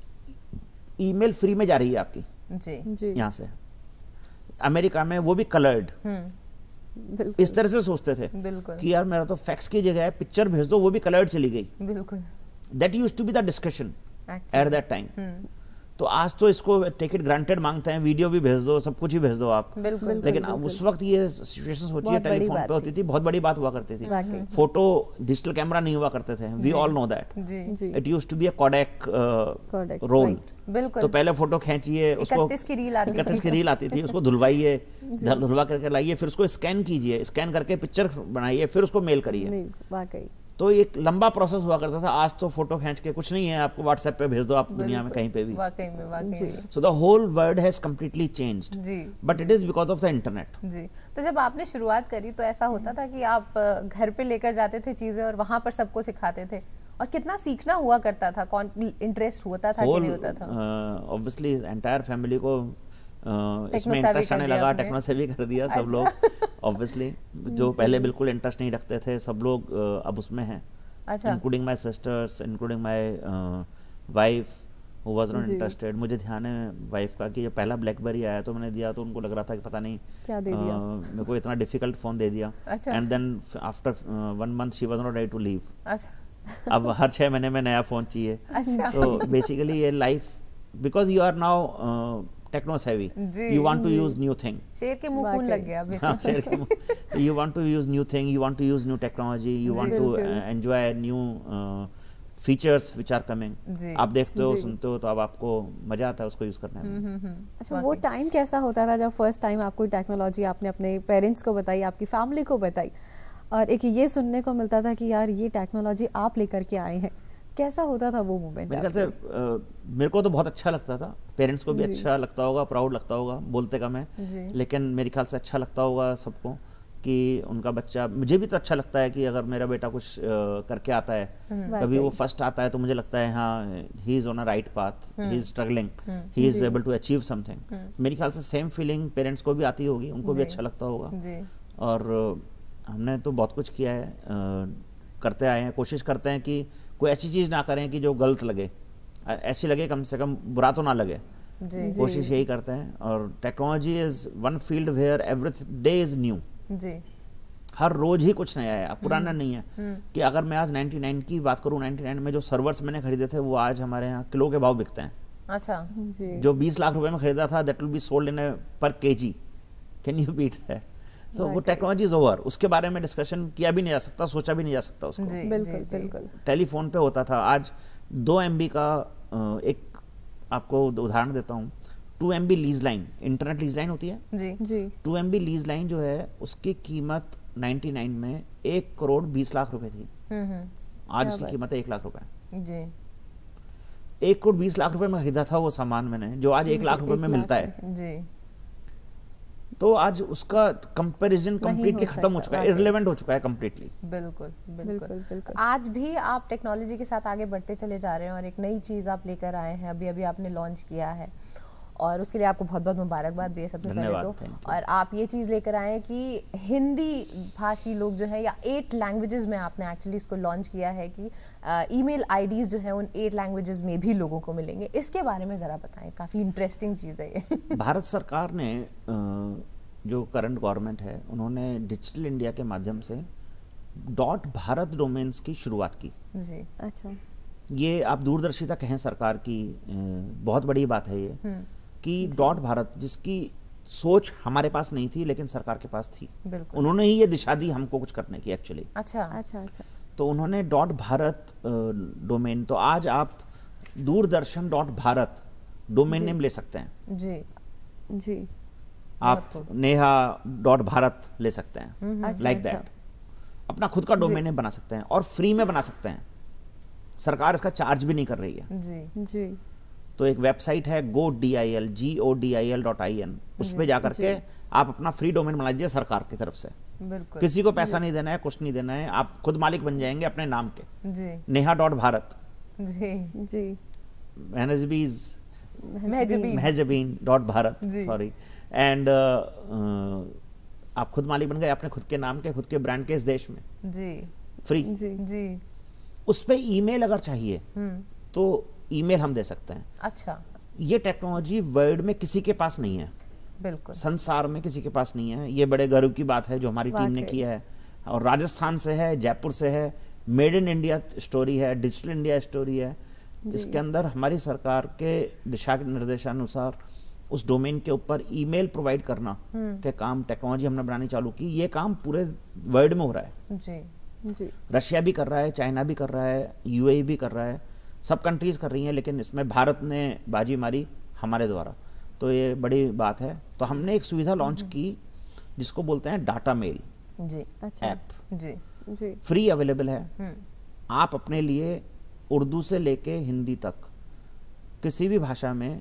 ईमेल फ्री में जा रही है आपकी जी जी यहाँ से। अमेरिका में वो भी कलर्ड, बिल्कुल इस तरह से सोचते थे बिल्कुल कि यार मेरा तो फैक्स की जगह है पिक्चर भेज दो, वो भी कलर्ड चली गई। बिल्कुल that used to be the discussion at actually that time. तो आज तो इसको टेक इट ग्रांटेड मांगते हैं, वीडियो भी भेज दो, सब कुछ ही भेज दो आप। बिल्कुल लेकिन बिल्कुल। उस वक्त ये सिचुएशंस होती है, बहुत बड़ी टेलीफोन बात पे होती थी। थी, बहुत बड़ी बात हुआ करती थी। वाकई। फोटो डिजिटल कैमरा नहीं हुआ करते थे, वी ऑल नो दैट। जी जी it used to be a Kodak Kodak, roll. right. बिल्कुल तो पहले फोटो खींचिए, उसको इकतीस की रील आती थी। इकतीस की रील आती थी, उसको धुलवाइए, धुलवा करके लाइए, फिर उसको स्कैन कीजिए, स्कैन करके पिक्चर बनाइए, फिर उसको मेल करिए। नहीं वाकई तो एक लंबा प्रोसेस हुआ करता था। आज तो फोटो खींच के कुछ नहीं है, आपको व्हाट्सएप पे भेज दो, आप दुनिया में कहीं पे भी। वाकई में वाकई जी। में so the whole world has completely changed, जी but it is because of the internet. जी। तो जब आपने शुरुआत करी तो ऐसा होता था कि आप अ, घर पे लेकर जाते थे चीजें और वहां पर सबको सिखाते थे, और कितना सीखना हुआ करता था, कौन इंटरेस्ट होता था कि होल नहीं होता था? ऑब्वियसली एंटायर फैमिली को uh, इसमें Techno-savvy इंटरेस्ट कर आने दिया लगा, आपने। टेक्नो सेवी कर दिया सब लोग। ऑब्वियसली जो पहले बिल्कुल इंटरेस्ट नहीं रखते थे, सब लोग uh, अब उसमें हैं, अच्छा including my sisters, including my wife who was not जी। इंटरेस्टेड। मुझे ध्यान है वाइफ का कि जब पहला ब्लैकबेरी आया तो मैंने दिया, तो उनको लग रहा था कि पता नहीं क्या दे दिया। uh, मेरे को इतना डिफिकल्ट फोन दे दिया। अच्छा। And then after one month she was not ready to leave. अच्छा अब हर छह महीने में नया फोन चाहिए। अच्छा So basically ये life, because you are now uh, techno savvy, ji, you want to use new thing. शेर के मुंह खून वाकई। लग गया हाँ, basically। शेर के मुंह- you want to use new thing, you want to use new technology, you want to बिल्कुल। uh, enjoy new uh, features which are coming. जी। आप देखते हो, जी। सुनते हो, तो अब आपको मजा आता है उसको यूज करने में। हम्म, हम्म, अच्छा वो वाकई। टाइम कैसा होता था जब फर्स्ट टाइम आपको टेक्नोलॉजी आपने अपने पेरेंट्स को बताई, आपकी फैमिली को बताई, और एक ये सुनने को मिलता था कि यार ये टेक्नोलॉजी आप लेकर के आए हैं, कैसा होता था वो मोमेंट? मेरे ख्याल से अ, मेरे को तो बहुत अच्छा लगता था, पेरेंट्स को भी जी। अच्छा लगता होगा, प्राउड लगता होगा, बोलते कम है, जी। लेकिन मेरे ख्याल से अच्छा लगता होगा सबको कि उनका बच्चा, मुझे भी तो अच्छा लगता है कि अगर मेरा बेटा कुछ अ, करके आता है, कभी वो वाकई। फर्स्ट आता है तो मुझे लगता है हाँ he is on a right path, he is struggling, he is जी। Able to achieve something. मेरे ख्याल से सेम फीलिंग पेरेंट्स को भी आती होगी, उनको भी जी। अच्छा लगता होगा। जी और अ, हमने तो बहुत कुछ किया है, अ, करते आए हैं, कोशिश करते हैं कि कोई ऐसी चीज़ ना करें कि जो गलत लगे, अ, ऐसी लगे कम से कम बुरा तो ना लगे, जी जी। कोशिश यही करते हैं। और technology is one field where every day is new, जी हर रोज ही कुछ नया है, अब पुराना नहीं है। कि अगर मैं आज निन्यानवे की बात करूं, निन्यानवे में जो सर्वर्स मैंने खरीदे थे वो आज हमारे यहाँ किलो के भाव बिकते हैं। अच्छा जी जो बीस लाख रुपए में खरीदा था, that will be sold in per KG. Can you beat that? सो वो Right. टेक्नोलॉजी इज ओवर, उसके बारे में डिस्कशन किया भी नहीं जा सकता, सोचा भी नहीं जा सकता उसको। जी बिल्कुल जी, जी। बिल्कुल टेलीफोन पे होता था, आज दो एम बी का अ, एक आपको उदाहरण देता हूँ, two M B lease line, internet lease line होती है, जी जी two M B lease line जो है उसकी कीमत निन्यानवे में एक करोड़ बीस लाख रुपए थी। हम्म हम्म आज क्या उसकी बात। कीमत है एक लाख रुपए। जी एक करोड़ बीस लाख रुपए में खरीदा था वो सामान मैंने, जो आज एक लाख रुपए एक में लाख मिलता है। जी तो आज उसका कंपैरिजन कंप्लीटली हो खत्म हो सकता, चुका है, वाकई। इररिलेवेंट हो चुका है कंप्लीटली। बिल्कुल बिल्कुल बिल्कुल बिल्कुल आज भी आप टेक्नोलॉजी के साथ आगे बढ़ते चले जा रहे हैं और एक नई चीज़ आप लेकर आए हैं, अभी अभी आपने लॉन्च किया है, और उसके लिए आपको बहुत बहुत मुबारकबाद भी है सबसे पहले धन्यवाद, तो। thank you। और आप ये चीज़ लेकर आए हैं कि हिंदी भाषी लोग जो है, या एट लैंग्वेजेस में आपने एक्चुअली इसको लॉन्च किया है कि ईमेल आईडीज जो है उन एट लैंग्वेजेस में भी लोगों को मिलेंगे। इसके बारे में ज़रा बताएं, काफ़ी इंटरेस्टिंग चीज़ है ये। भारत सरकार ने अ, जो करंट गवर्नमेंट है, उन्होंने डिजिटल इंडिया के माध्यम से डॉट भारत डोमेन्स की शुरुआत की। जी अच्छा ये आप दूरदर्शिता कहें सरकार की, अ, बहुत बड़ी बात है ये कि डॉट भारत, जिसकी सोच हमारे पास नहीं थी लेकिन सरकार के पास थी, बिल्कुल। उन्होंने ही ये दिशा दी हमको कुछ करने की एक्चुअली। अच्छा अच्छा अच्छा तो उन्होंने डॉट भारत डोमेन, तो आज आप Doordarshan dot Bharat domain name ले सकते हैं, जी जी आप नेहा डॉट भारत ले सकते हैं, अच्छा, लाइक अच्छा। दैट। अपना खुद का डोमेन नेम बना सकते हैं और फ्री में बना सकते हैं, सरकार इसका चार्ज भी नहीं कर रही है। जी जी तो एक वेबसाइट है go D I L G O D I L dot I N, उस पर जाकर के आप अपना फ्री डोमेन बना लीजिए सरकार की तरफ से। बिल्कुल किसी को पैसा नहीं देना है, कुछ नहीं देना है, आप खुद मालिक बन जाएंगे अपने नाम के। जी नेहा डॉट भारत, जी जी महजबीज महजबीन महजबीन डॉट भारत, जी। सॉरी, एंड आप खुद मालिक बन गए अपने खुद के नाम के, खुद के ब्रांड के इस देश में, जी फ्री। जी जी उस पे ईमेल अगर चाहिए हम्म तो ईमेल हम दे सकते हैं। अच्छा, ये टेक्नोलॉजी वर्ल्ड में किसी के पास नहीं है, बिल्कुल संसार में किसी के पास नहीं है। ये बड़े गर्व की बात है जो हमारी टीम ने वाकई। किया है, और राजस्थान से है, जयपुर से है, मेड इन इंडिया स्टोरी है, डिजिटल इंडिया स्टोरी है। इसके अंदर हमारी सरकार के दिशा निर्देशानुसार उस डोमेन के ऊपर ईमेल प्रोवाइड करना के काम टेक्नोलॉजी हमने बनानी चालू की। ये काम पूरे वर्ल्ड में हो रहा है। जी जी रशिया भी कर रहा है, चाइना भी कर रहा है, यूएई भी कर रहा है, सब कंट्रीज कर रही हैं, लेकिन इसमें भारत ने बाजी मारी हमारे द्वारा, तो ये बड़ी बात है। तो हमने एक सुविधा लॉन्च की जिसको बोलते हैं डाटा मेल जी अच्छा ऐप। जी जी फ्री अवेलेबल है। हम्म आप अपने लिए उर्दू से लेके हिंदी तक किसी भी भाषा में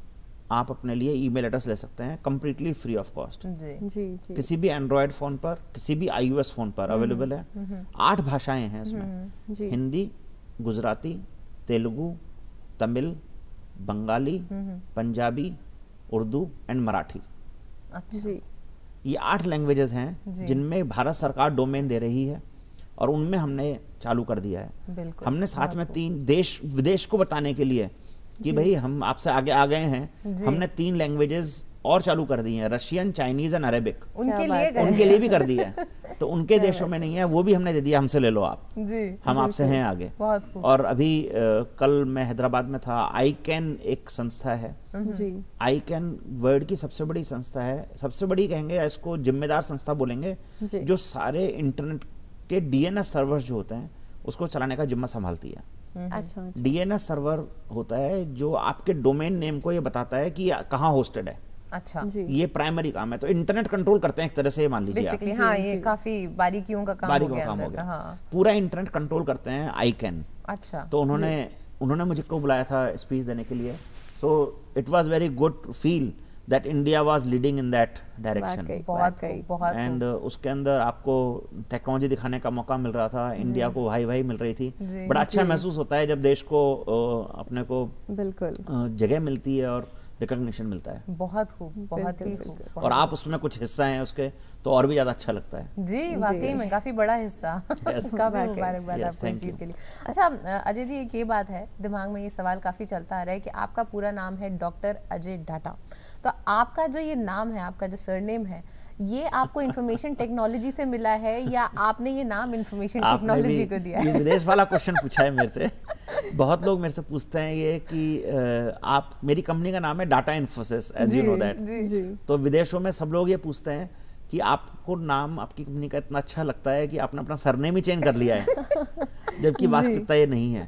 आप अपने लिए ईमेल एड्रेस ले सकते हैं, कंप्लीटली फ्री ऑफ कॉस्ट। जी जी जी किसी भी एंड्रॉयड फोन पर, किसी भी आईओएस फोन पर अवेलेबल है। आठ भाषाएं हैं इसमें, जी हिंदी, गुजराती, तेलुगु, तमिल, बंगाली, पंजाबी, उर्दू एंड मराठी। अच्छा जी ये आठ लैंग्वेजेस जी। हैं जिनमें भारत सरकार डोमेन दे रही है, और उनमें हमने चालू कर दिया है। बिल्कुल हमने साथ बहुत में खूब। तीन देश विदेश को बताने के लिए कि भाई हम आपसे आगे आ गए हैं, जी। हमने तीन लैंग्वेजेस और चालू कर दी हैं, रशियन, चाइनीज एंड अरेबिक। उनके क्या लिए बात गए उनके लिए भी कर दिया है, तो उनके देशों में नहीं है, वो भी हमने दे दिया, हमसे ले लो आप, जी हम आपसे हैं आगे। बहुत खूब। और अभी अ, कल मैं हैदराबाद में था, आई कैन एक संस्था है, जी आई कैन वर्ल्ड की सबसे बड़ी संस्था है, सबसे बड़ी कहेंगे या इसको जिम्मेदार संस्था बोलेंगे, जी। जो सारे इंटरनेट के डीएनएस सर्वर्स जो होते हैं उसको चलाने का जिम्मा संभालती है। अच्छा अच्छा डीएनएस सर्वर होता है जो आपके डोमेन नेम को ये बताता है कि कहाँ होस्टेड है, अच्छा जी ये प्राइमरी काम है। तो इंटरनेट कंट्रोल करते हैं एक तरह से, ये मान लीजिए आप। बेसिकली जी, हाँ ये जी। काफी बारीकियों का काम हो बारीकों गया का काम हो अंदर, गया, हाँ पूरा इंटरनेट कंट्रोल करते हैं आई कैन। अच्छा तो उन्होंने उन्होंने मुझे को बुलाया था स्पीच देने के लिए, so it was very good to feel that India was leading in that direction. वाकई, बहुत वाकई। खूब, बहुत एंड खूब। उसके अंदर आपको टेक्नोलॉजी दिखाने का मौका मिल रहा था, इंडिया को हाई वाई मिल रही थी। जी। बड़ा अच्छा जी। महसूस होता है जब देश को अ, अपने को बिल्कुल अ, जगह मिलती है और रिकॉग्निशन मिलता है, बहुत खूब, बहुत ही बिल्कुल, खूब, बिल्कुल। और आप उसमें कुछ हिस्सा हैं उसके, तो और भी ज्यादा अच्छा लगता है। जी वाकई में काफी बड़ा हिस्सा। काफी वाकई। मुबारकबाद Yes, आपको इस thank चीज you. के लिए। अच्छा अ, अजय जी एक ये बात है, दिमाग में ये सवाल काफी चलता आ रहा है कि आपका पूरा नाम है डॉक्टर अजय डाटा, तो आपका जो ये नाम है, आपका जो सरनेम है, ये आपको इंफॉर्मेशन टेक्नोलॉजी से मिला है या आपने ये नाम इंफॉर्मेशन आपने टेक्नोलॉजी भी को दिया ये है? विदेश वाला क्वेश्चन पूछा है मेरे से। बहुत लोग मेरे से पूछते हैं ये कि अ, आप, मेरी कंपनी का नाम है Data Infosys, as you know that. जी तो विदेशों में सब लोग ये पूछते हैं कि आपको नाम आपकी कंपनी का इतना अच्छा लगता है कि आपने अपना सरनेम ही चेंज कर लिया है, जबकि वास्तविकता ये नहीं है।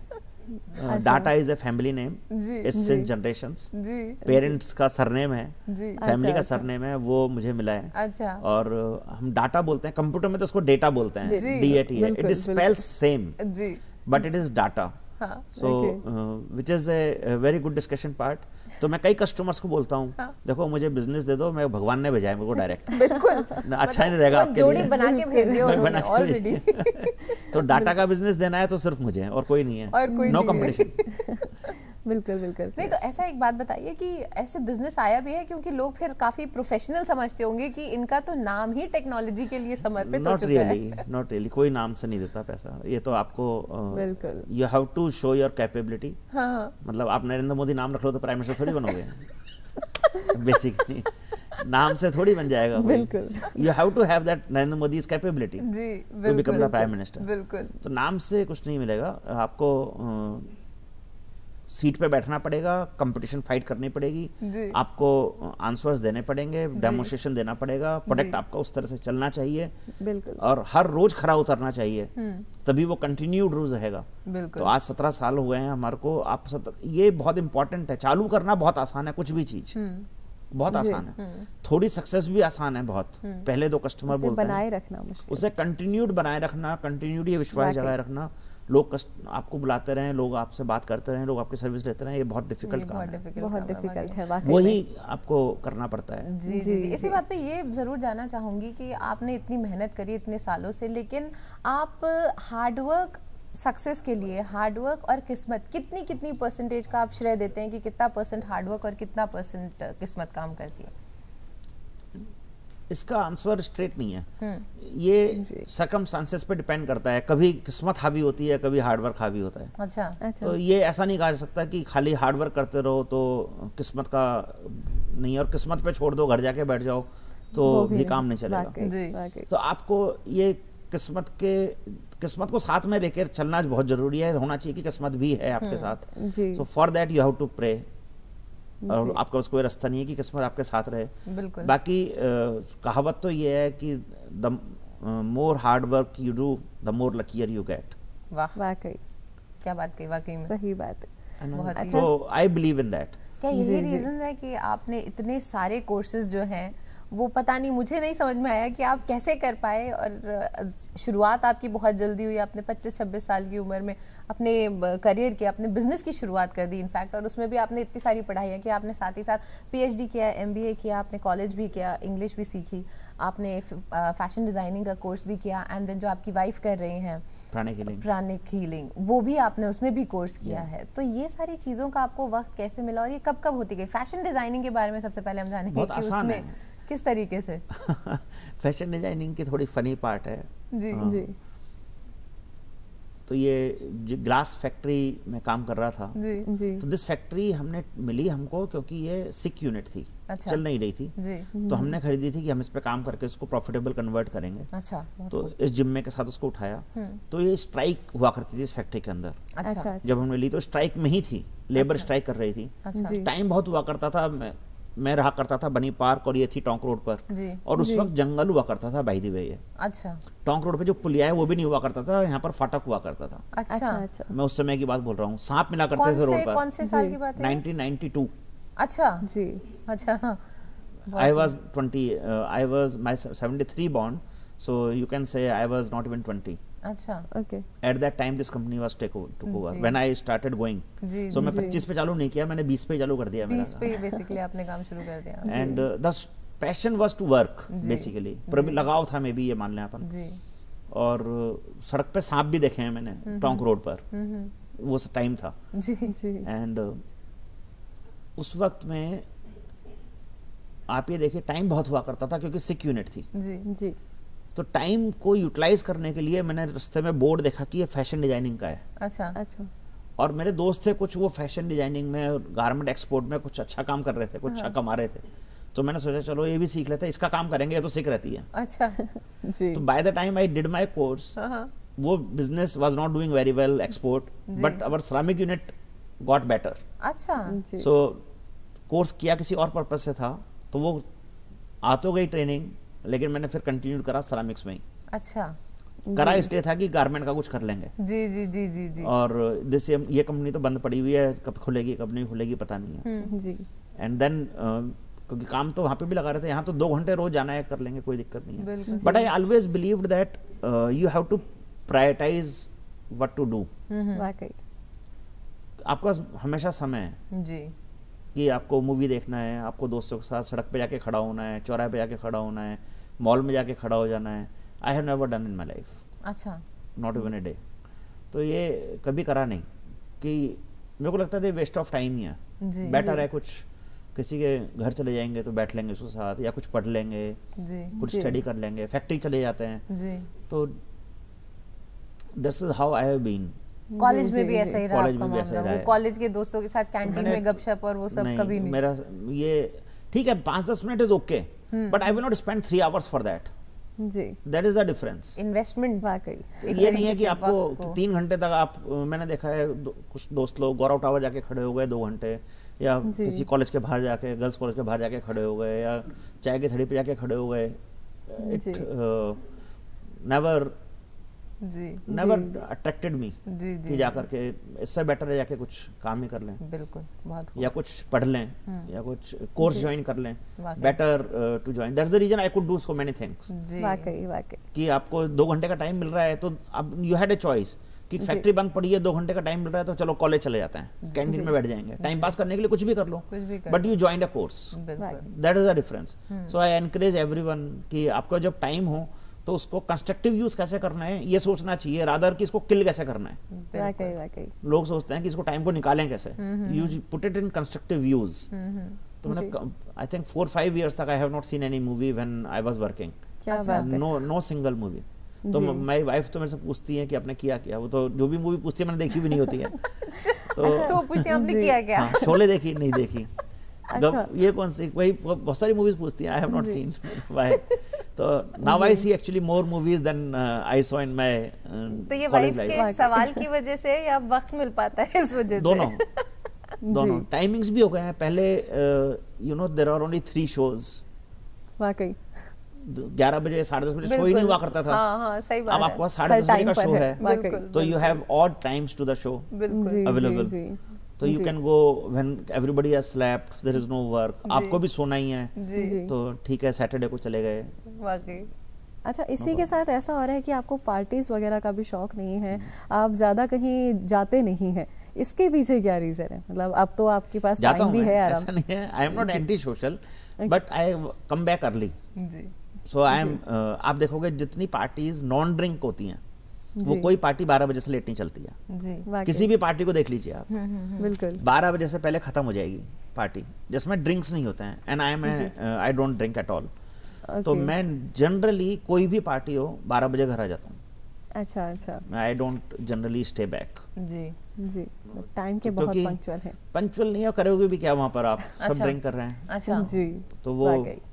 Data is a family name, जी, इट्स जी। In generations. जी पेरेंट्स का सरनेम है, जी फैमिली का अच्छा। सरनेम है, वो मुझे मिला है। अच्छा और अ, हम डाटा बोलते हैं, कंप्यूटर में तो उसको डेटा बोलते हैं, जी, डी ए टी है, इट बिल्कुल, इज स्पेल्स सेम जी बट इट इज डाटा। हाँ so which is a very good discussion part. तो मैं कई कस्टमर्स को बोलता हूँ, हाँ। देखो मुझे बिजनेस दे दो, मैं भगवान ने भेजा है मेरे को डायरेक्ट, बिल्कुल अच्छा ही नहीं रहेगा वो आपके जोड़ी लिए। बना के भेजी मैं उन्होंने बना के ऑलरेडी। भेजी। तो डाटा का बिजनेस देना है तो सिर्फ मुझे है और कोई नहीं है, और कोई नो नहीं है। कंपटीशन। बिल्कुल बिल्कुल नहीं तो ऐसा एक बात बताइए कि ऐसे बिजनेस आया भी है, क्योंकि लोग फिर काफी प्रोफेशनल समझते होंगे कि इनका तो नाम ही टेक्नोलॉजी के लिए समर्पित हो नॉट चुका रियली, है। नॉट रियली, कोई नाम से नहीं देता पैसा, ये तो आपको बिल्कुल। You have to show your capability. हाँ मतलब आप नरेंद्र मोदी नाम रख लो तो प्राइम मिनिस्टर थोड़ी बनोगे, बेसिकली नाम से थोड़ी बन जाएगा। बिल्कुल। You have to have that Narendra Modi capability जी to become the prime minister. बिल्कुल तो नाम से कुछ नहीं मिलेगा आपको, अ, सीट पे बैठना पड़ेगा, कंपटीशन फाइट करनी पड़ेगी, जी। आपको आंसर्स देने पड़ेंगे, डेमोन्स्ट्रेशन देना पड़ेगा, प्रोडक्ट आपका उस तरह से चलना चाहिए, बिल्कुल और हर रोज खरा उतरना चाहिए, तभी वो कंटिन्यूड रोज रहेगा। बिल्कुल तो आज सत्रह साल हुए हैं हमारे को, आप सत्र, ये बहुत इंपॉर्टेंट है। चालू करना बहुत आसान है, कुछ भी चीज बहुत आसान है, थोड़ी सक्सेस भी आसान है बहुत। पहले दो कस्टमर उसे बोलते हैं, बनाए रखना मुश्किल उसे कंटिन्यूड बनाए रखना, कंटिन्यूड ये विश्वास वाकई। जगाए रखना, लोग कस्ट, आपको बुलाते रहें, लोग आपसे बात करते रहें, लोग आपकी सर्विस लेते रहें, ये बहुत ये डिफिकल्ट काम बहुत है, डिफिकल्ट बहुत काम है, डिफिकल्ट वाकई। है वाकई में। वही आपको करना पड़ता है। जी जी, जी, जी। इसी जी। बात पे ये जरूर जानना चाहूंगी कि आपने इतनी मेहनत करी इतने सालों से, लेकिन आप हार्डवर्क सक्सेस के लिए हार्डवर्क और किस्मत कितनी कितनी परसेंटेज का आप श्रेय देते हैं कि कितना परसेंट हार्डवर्क और कितना परसेंट किस्मत काम करती है? इसका आंसर स्ट्रेट नहीं है, ये सर्कमस्टांसेस पे डिपेंड करता है। कभी किस्मत हावी होती है, कभी हार्डवर्क हावी होता है। अच्छा अच्छा तो ये ऐसा नहीं कहा जा सकता कि खाली हार्डवर्क करते रहो तो किस्मत का नहीं, और किस्मत पे छोड़ दो, घर जाके बैठ जाओ तो वो भी भी काम नहीं चलेगा। वाकई, जी। वाकई। तो आपको ये किस्मत के किस्मत को साथ में लेकर चलना बहुत जरूरी है, होना चाहिए कि किस्मत भी है आपके साथ। जी so for that you have to pray, और जी। आपका बस कोई रास्ता नहीं है कि किस्मत आपके साथ रहे। बिल्कुल। बाकी अ, कहावत तो ये है कि the more hard work you do the more luckier you get. वाह, वाकई क्या बात कही, वाकई में सही बात है। बहुत ही- तो आई बिलीव इन दैट। क्या यही जी, जी। रीजन है कि आपने इतने सारे कोर्सेज जो हैं वो पता नहीं, मुझे नहीं समझ में आया कि आप कैसे कर पाए, और शुरुआत आपकी बहुत जल्दी हुई, आपने पच्चीस छब्बीस साल की उम्र में अपने करियर के, अपने बिजनेस की शुरुआत कर दी इनफैक्ट, और उसमें भी आपने इतनी सारी पढ़ाइयाँ की, आपने साथ ही साथ पीएचडी किया, एमबीए किया, आपने कॉलेज भी किया, इंग्लिश भी सीखी, आपने फैशन डिजाइनिंग का कोर्स भी किया, एंड देन जो आपकी वाइफ कर रही हैं प्राणिक हीलिंग, प्राणिक हीलिंग, वो भी आपने उसमें भी कोर्स किया है। तो ये सारी चीज़ों का आपको वक्त कैसे मिला, और ये कब कब होती गई? फैशन डिजाइनिंग के बारे में सबसे पहले हम जानेंगे बहुत कि आसान उसमें है। किस तरीके से। फैशन डिजाइनिंग की थोड़ी फनी पार्ट है। जी हाँ। जी तो ये जो ग्लास फैक्ट्री में काम कर रहा था, जी जी तो दिस फैक्ट्री हमने मिली हमको क्योंकि ये सिक यूनिट थी, अच्छा। चल नहीं रही थी। जी तो हमने खरीदी थी कि हम इस पे काम करके इसको प्रॉफिटेबल कन्वर्ट करेंगे। अच्छा बहुत तो खूब। इस जिम्मे के साथ उसको उठाया। तो ये स्ट्राइक हुआ करती थी इस फैक्ट्री के अंदर। अच्छा अच्छा अच्छा जब हमने ली तो स्ट्राइक में ही थी, लेबर अच्छा। स्ट्राइक कर रही थी। अच्छा जी। टाइम बहुत हुआ करता था। मैं मैं रहा करता था बनी पार्क, और ये थी टोंक रोड पर, जी और उस जी। वक्त जंगल हुआ करता था बाई द वे। ये अच्छा टोंक रोड पे जो पुलिया है वो भी नहीं हुआ करता था, यहाँ पर फाटक हुआ करता था। अच्छा अच्छा अच्छा मैं उस समय की बात बोल रहा हूँ, सांप मिला करते कौन थे से रोड कौन पर। से साल जी। की बात है? Nineteen ninety two. अच्छा जी अच्छा I was twenty. Uh, I was my seventy-three born, so you can say I was not even twenty. अच्छा okay At that time, this company was take over, took over. जी। When I started going, जी so जी मैं जी। पच्चीस पे चालू नहीं किया, मैंने बीस पे चालू कर दिया मेरा। बीस पे बेसिकली आपने काम शुरू कर दिया। And uh, the passion was to work ji. basically. पर अभी लगाव था मे बी, ये मान लें अपन। जी और uh, सड़क पे सांप भी देखे हैं मैंने टोंक रोड पर, वो टाइम था। जी जी एंड उस वक्त में आप ये देखिए टाइम बहुत हुआ करता था क्योंकि सिक यूनिट थी। जी जी तो टाइम को यूटिलाइज करने के लिए मैंने रास्ते में बोर्ड देखा कि ये फैशन डिजाइनिंग का है, अच्छा अच्छा और मेरे दोस्त थे कुछ, वो फैशन डिजाइनिंग में, गारमेंट एक्सपोर्ट में कुछ अच्छा काम कर रहे थे, कुछ अच्छा कमा रहे थे। तो मैंने सोचा चलो ये भी सीख लेते हैं, इसका काम करेंगे, ये तो सीख रहती है। अच्छा जी तो by the time I did my course, हाँ वो business was not doing very well export, but our ceramic unit got better. अच्छा जी सो कोर्स किया किसी और पर्पज से था, तो वो आ तो गई ट्रेनिंग, लेकिन मैंने फिर कंटिन्यू करा सेरामिक्स में ही। अच्छा करा इसलिए था कि गारमेंट का कुछ कर लेंगे, जी जी जी जी जी और जैसे ये कंपनी तो बंद पड़ी हुई है, कब खुलेगी कब नहीं खुलेगी पता नहीं है। जी एंड देन क्योंकि काम तो वहाँ पे भी लगा रहे थे, यहाँ तो दो घंटे रोज जाना है, कर लेंगे, कोई दिक्कत नहीं है। बिल्कुल but I always believed that you have to prioritise what to do. वाकई आपके पास हमेशा समय है जी कि आपको मूवी देखना है, आपको दोस्तों के साथ सड़क पे जाके खड़ा होना है, चौराहे पे जाके खड़ा होना है, मॉल में जाके खड़ा हो जाना है। I have never done in my life, अच्छा नॉट इवन ए डे। तो ये कभी करा नहीं, कि मेरे को लगता था वेस्ट ऑफ टाइम ही है। जी बेटर है कुछ किसी के घर चले जाएंगे तो बैठ लेंगे उसके साथ, या कुछ पढ़ लेंगे, जी कुछ जी। स्टडी कर लेंगे, फैक्ट्री चले जाते हैं। जी तो this is how I have been. College में जी, भी जी, ऐसा ही रहा कॉलेज आपका में भी ऐसा मामला? ही रहा वो है। कॉलेज के दोस्तों के साथ कैंटीन मैंने- में गपशप और वो सब कभी नहीं? मेरा ये ठीक है, पाँच दस minute is okay, but I will not spend three hours for that. जी that is the difference. Investment वाकई एक ये नहीं तरीके है कि से आपको वक्त को- तीन घंटे तक आप, मैंने देखा है दो, कुछ दोस्त लोग गौरव टावर जाके खड़े हो गए दो घंटे, या जी। किसी कॉलेज के बाहर जाके, गर्ल्स कॉलेज के बाहर जाके खड़े हो गए, या चाय की थड़ी पे जाके खड़े हो गए। इट जी। नेवर जी नेवर अट्रैक्टेड मी जी जी कि जाकर के, इससे बेटर है जाके कुछ काम ही कर लें, बिल्कुल बहुत खूब। या कुछ पढ़ लें, या कुछ कोर्स ज्वाइन कर लें। वाकई। Better to join, that's the reason I could do so many things. जी वाकई वाकई कि आपको दो घंटे का टाइम मिल रहा है, तो अब यू हैड ए चॉइस कि फैक्ट्री बंद पड़ी है, दो घंटे का टाइम मिल रहा है, तो चलो कॉलेज चले जाते हैं, कैंटीन में बैठ जाएंगे, टाइम पास करने के लिए कुछ भी कर लो, कुछ भी कर but you join a course. बिल्कुल that is the difference. So I encourage everyone कि आपका जब टाइम हो तो उसको कंस्ट्रक्टिव यूज कैसे करना है ये सोचना चाहिए, रादर कि इसको किल कैसे करना है। वाकई वाकई लोग सोचते हैं कि इसको टाइम को निकालें कैसे, use put it in constructive use. तो मैंने I think four five years तक I have not seen any movie when I was working, क्या बात है। No no single movie. तो मेरी वाइफ तो मेरे से पूछती है कि आपने किया क्या, वो तो जो भी मूवी पूछती है मैंने देखी भी नहीं होती है। तो तो पूछती हैं आपने किया क्या? हाँ, शोले देखी नहीं देखी। अच्छा। ये कौन सी, वही बहुत सारी मूवीज पूछती हैं, I have not seen why. तो now I see actually more movies then I saw in my तो ये वाइफ के सवाल की वजह से या वक्त मिल पाता है इस वजह से? दोनों दोनों टाइमिंग्स भी हो गए हैं। पहले you know there are only three shows, वाकई ग्यारह बजे साढ़े दस बजे शो ही नहीं हुआ करता था। हाँ, हाँ, सही बात अब है। आपके पास साढ़े दस बजे का शो है, बिल्कुल, तो you have odd times to the show available. तो you can go when everybody has slept, there is no work, आपको भी सोना ही है, जी। तो ठीक है सैटरडे को चले गए। वाकई। अच्छा, इसी के साथ ऐसा हो रहा है कि आपको पार्टीज वगैरह का भी शौक नहीं है, आप ज्यादा कहीं जाते नहीं हैं, इसके पीछे क्या रीजन है? मतलब अब तो आपके पास टाइम भी है आराम। ऐसा नहीं है, I am not anti social but I come back early. जी। सो आई एम, आप देखोगे जितनी पार्टीज नॉन ड्रिंक होती हैं वो कोई पार्टी बारह बजे से लेट नहीं चलती है जी। किसी भी पार्टी को देख लीजिए आप, बिल्कुल बारह बजे से पहले खत्म हो जाएगी पार्टी जिसमें ड्रिंक्स नहीं होते हैं। And I am I don't drink at all, तो मैं जनरली कोई भी पार्टी हो बारह बजे घर आ जाता हूँ। अच्छा अच्छा, I don't generally stay back. जी जी, टाइम के बहुत पंक्चुअल है। पंक्चुअल नहीं हो, करोगे भी क्या वहाँ पर, आप सब अच्छा। ड्रिंक कर रहे हैं। अच्छा जी, तो वो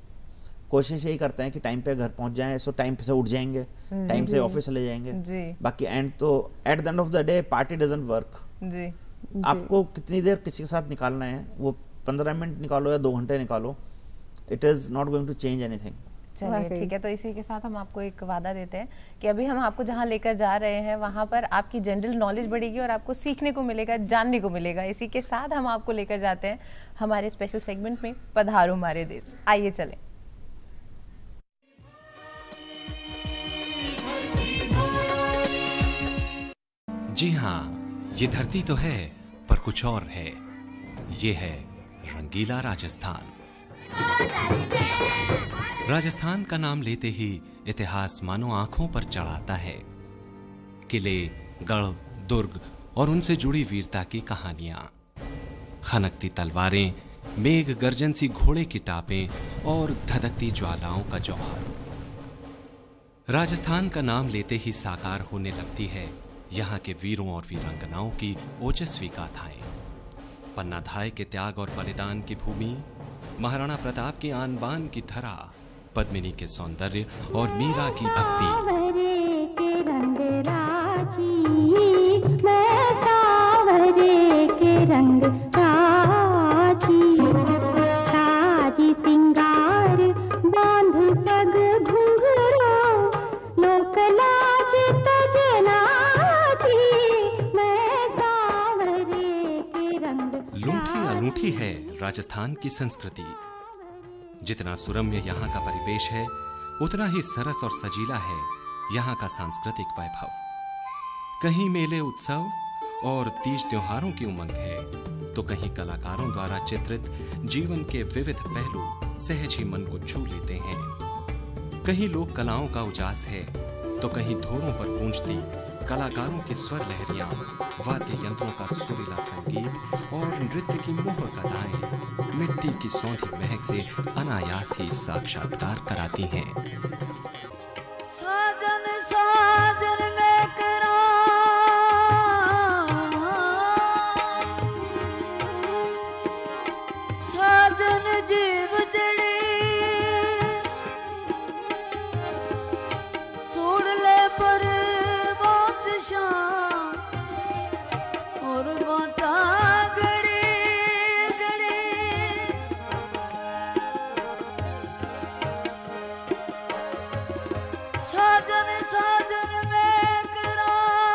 कोशिश यही करते हैं कि टाइम पे घर पहुंच जाएं, सो टाइम से उठ जाएंगे, टाइम से ऑफिस चले जाएंगे। जी। बाकी एंड तो at the end of the day party doesn't work. जी। आपको कितनी देर किसी के साथ निकालना है, वो पंद्रह मिनट निकालो या दो घंटे निकालो, it is not going to change anything. चलिए ठीक है, तो इसी के साथ हम आपको एक वादा देते हैं कि अभी हम आपको जहां लेकर जा रहे हैं वहां पर आपकी जनरल नॉलेज बढ़ेगी और आपको सीखने को मिलेगा, जानने को मिलेगा। इसी के साथ हम आपको लेकर जाते हैं हमारे स्पेशल सेगमेंट में, पधारो हमारे देश। आइए चलें। जी हाँ, ये धरती तो है पर कुछ और है, ये है रंगीला राजस्थान। राजस्थान का नाम लेते ही इतिहास मानो आंखों पर चढ़ आता है। किले, गढ़, दुर्ग और उनसे जुड़ी वीरता की कहानियां, खनकती तलवारें, मेघ गर्जन सी घोड़े की टापें और धधकती ज्वालाओं का जौहर। राजस्थान का नाम लेते ही साकार होने लगती है यहाँ के वीरों और वीरांगनाओं की ओजस्वी गाथाएं। पन्नाधाय के त्याग और बलिदान की भूमि, महाराणा प्रताप की आन बान की धरा, पद्मिनी के सौंदर्य और मीरा की भक्ति। सावरे के रंग राजी, मैं सावरे के रंग राजी, साजी सिंगार बांध पग घुंघरू, लोक लाज तजना जी, मैं सावरे के रंग। लूठी अनूठी है राजस्थान की संस्कृति। जितना सुरम्य यहाँ का परिवेश है, उतना ही सरस और सजीला है यहाँ का सांस्कृतिक वैभव। कहीं मेले उत्सव और तीज त्योहारों की उमंग है, तो कहीं कलाकारों द्वारा चित्रित जीवन के विविध पहलू सहज ही मन को छू लेते हैं। कहीं लोक कलाओं का उजास है, तो कहीं धोरों पर गूंजती कलाकारों की स्वर लहरियां, वाद्य यंत्रों का सुरीला संगीत और नृत्य की मोहक अदाएं मिट्टी की सौंधी महक से अनायास ही साक्षात्कार कराती हैं। साजन साजन में करा, साजन जीव जड़ी, छोड़ ले पर और बाता गड़ी गड़ी, साजन साजन में करा,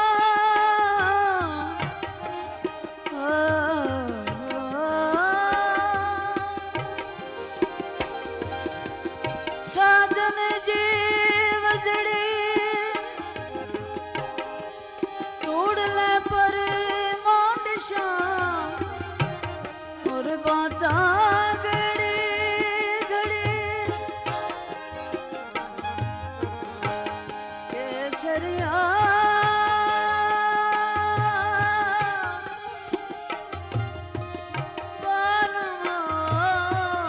साजन जीव जड़ी, पर मांडशा और बाचा गड़ी गड़ी, केसरिया बनवा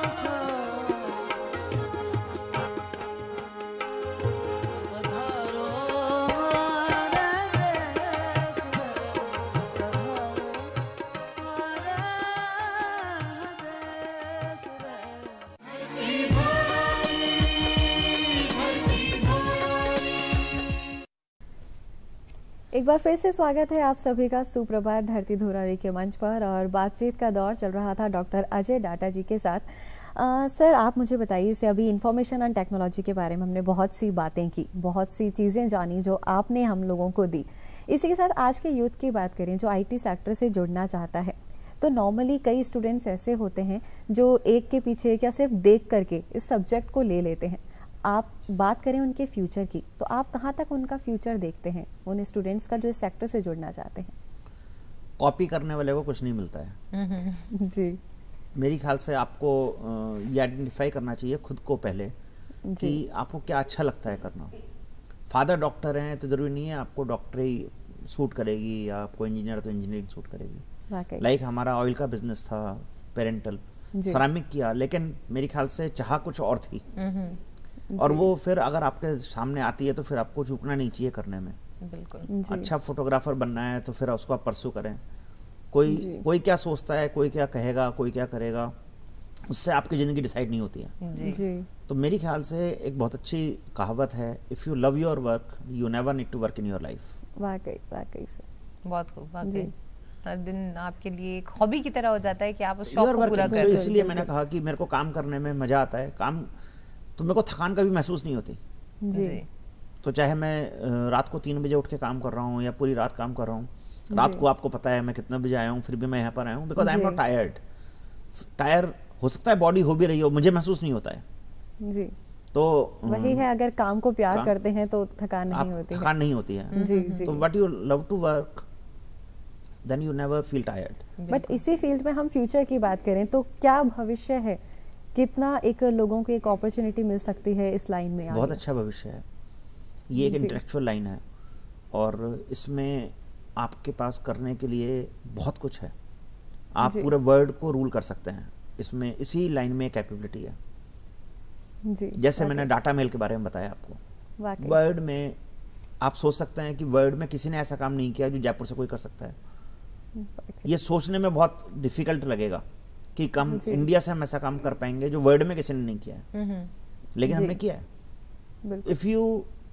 एक बार फिर से स्वागत है आप सभी का सुप्रभात धरती धुरारी के मंच पर। और बातचीत का दौर चल रहा था डॉक्टर अजय डाटा जी के साथ। आ, सर आप मुझे बताइए, से अभी इंफॉर्मेशन एंड टेक्नोलॉजी के बारे में हमने बहुत सी बातें की, बहुत सी चीज़ें जानी जो आपने हम लोगों को दी। इसी के साथ आज के यूथ की बात करें जो आईटी सेक्टर से जुड़ना चाहता है, तो नॉर्मली कई स्टूडेंट्स ऐसे होते हैं जो एक के पीछे एक या सिर्फ देख करके इस सब्जेक्ट को ले लेते हैं। आप बात करें उनके फ्यूचर की, तो आप कहाँ तक उनका फ्यूचर देखते हैं उन स्टूडेंट्स का जो इस सेक्टर से जुड़ना चाहते हैं? कॉपी करने वाले को कुछ नहीं मिलता है। जी, मेरी ख्याल से आपको ये आइडेंटिफाई करना चाहिए खुद को पहले कि आपको क्या अच्छा लगता है करना। फादर डॉक्टर हैं तो ज़रूरी नहीं है आपको डॉक्टरी सूट करेगी, या आपको इंजीनियर तो इंजीनियरिंग सूट करेगी। लाइक like हमारा ऑयल का बिजनेस था, पेरेंटल सरामिक किया, लेकिन मेरी ख्याल से चाह कुछ और थी, और वो फिर अगर आपके सामने आती है तो फिर आपको चूकना नहीं चाहिए करने में। बिल्कुल। अच्छा फोटोग्राफर बनना है तो फिर उसको आप परस्यू करें। कोई कोई क्या सोचता है, कोई क्या कहेगा, कोई क्या करेगा, उससे आपकी ज़िंदगी डिसाइड नहीं होती है। जी। जी। तो मेरी ख्याल से एक बहुत अच्छी कहावत है, if you love your work you never need to work in your life. वाकई वाकई से बहुत खूब। वाकई हर दिन आपके लिए एक हॉबी की तरह हो जाता है कि आप उस शौक को पूरा कर। तो इसलिए मैंने कहा कि मेरे को काम करने में मज़ा आता है। काम तो मेरे को थकान कभी महसूस नहीं होती। जी। तो चाहे मैं रात को तीन बजे उठ के काम कर रहा हूँ या पूरी रात काम कर रहा हूँ, रात को आपको पता है मैं कितने बजे आया हूँ, फिर भी मैं यहाँ पर आया हूँ because I am not tired. Tire हो सकता है बॉडी हो भी रही हो, मुझे महसूस नहीं होता है। जी। तो वही है, अगर काम को प्यार काम, करते हैं तो थकान नहीं होती थकान नहीं होती है। जी, जी। तो what you love to work then you never feel tired. But इसी फील्ड में हम फ्यूचर की बात करें तो क्या भविष्य है, कितना एक लोगों को एक अपॉर्चुनिटी मिल सकती है इस लाइन में? बहुत अच्छा भविष्य है। ये एक इंटेलेक्चुअल लाइन है और इसमें आपके पास करने के लिए बहुत कुछ है। आप पूरे वर्ल्ड को रूल कर सकते हैं इसमें, इसी लाइन में कैपेबिलिटी है। जी। जैसे मैंने डाटा मेल के बारे में बताया आपको, वर्ल्ड में आप सोच सकते हैं कि वर्ल्ड में किसी ने ऐसा काम नहीं किया जो जयपुर से कोई कर सकता है। ये सोचने में बहुत डिफिकल्ट लगेगा कि कम इंडिया से हम ऐसा काम कर पाएंगे जो वर्ल्ड में किसी ने नहीं किया है, लेकिन हमने किया है। If you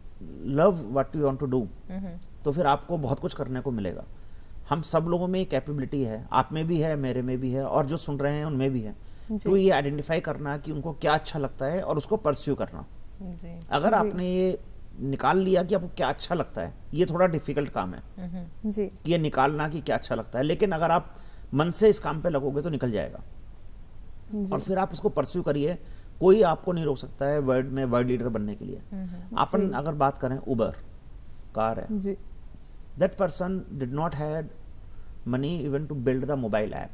love what you want to do तो फिर आपको बहुत कुछ करने को मिलेगा। हम सब लोगों में ये कैपेबिलिटी है, आप में भी है, मेरे में भी है, और जो सुन रहे हैं उनमें भी है। तो ये आइडेंटिफाई करना कि उनको क्या अच्छा लगता है और उसको परस्यू करना। जी। अगर जी। आपने ये निकाल लिया कि आपको क्या अच्छा लगता है, ये थोड़ा डिफिकल्ट काम है जी। कि ये निकालना कि क्या अच्छा लगता है, लेकिन अगर आप मन से इस काम पे लगोगे तो निकल जाएगा और फिर आप उसको परस्यू करिए। कोई आपको नहीं रोक सकता है वर्ल्ड में वर्ल्ड लीडर बनने के लिए। अपन अगर बात करें, उबर कार है, that person did not had money even to build the mobile app.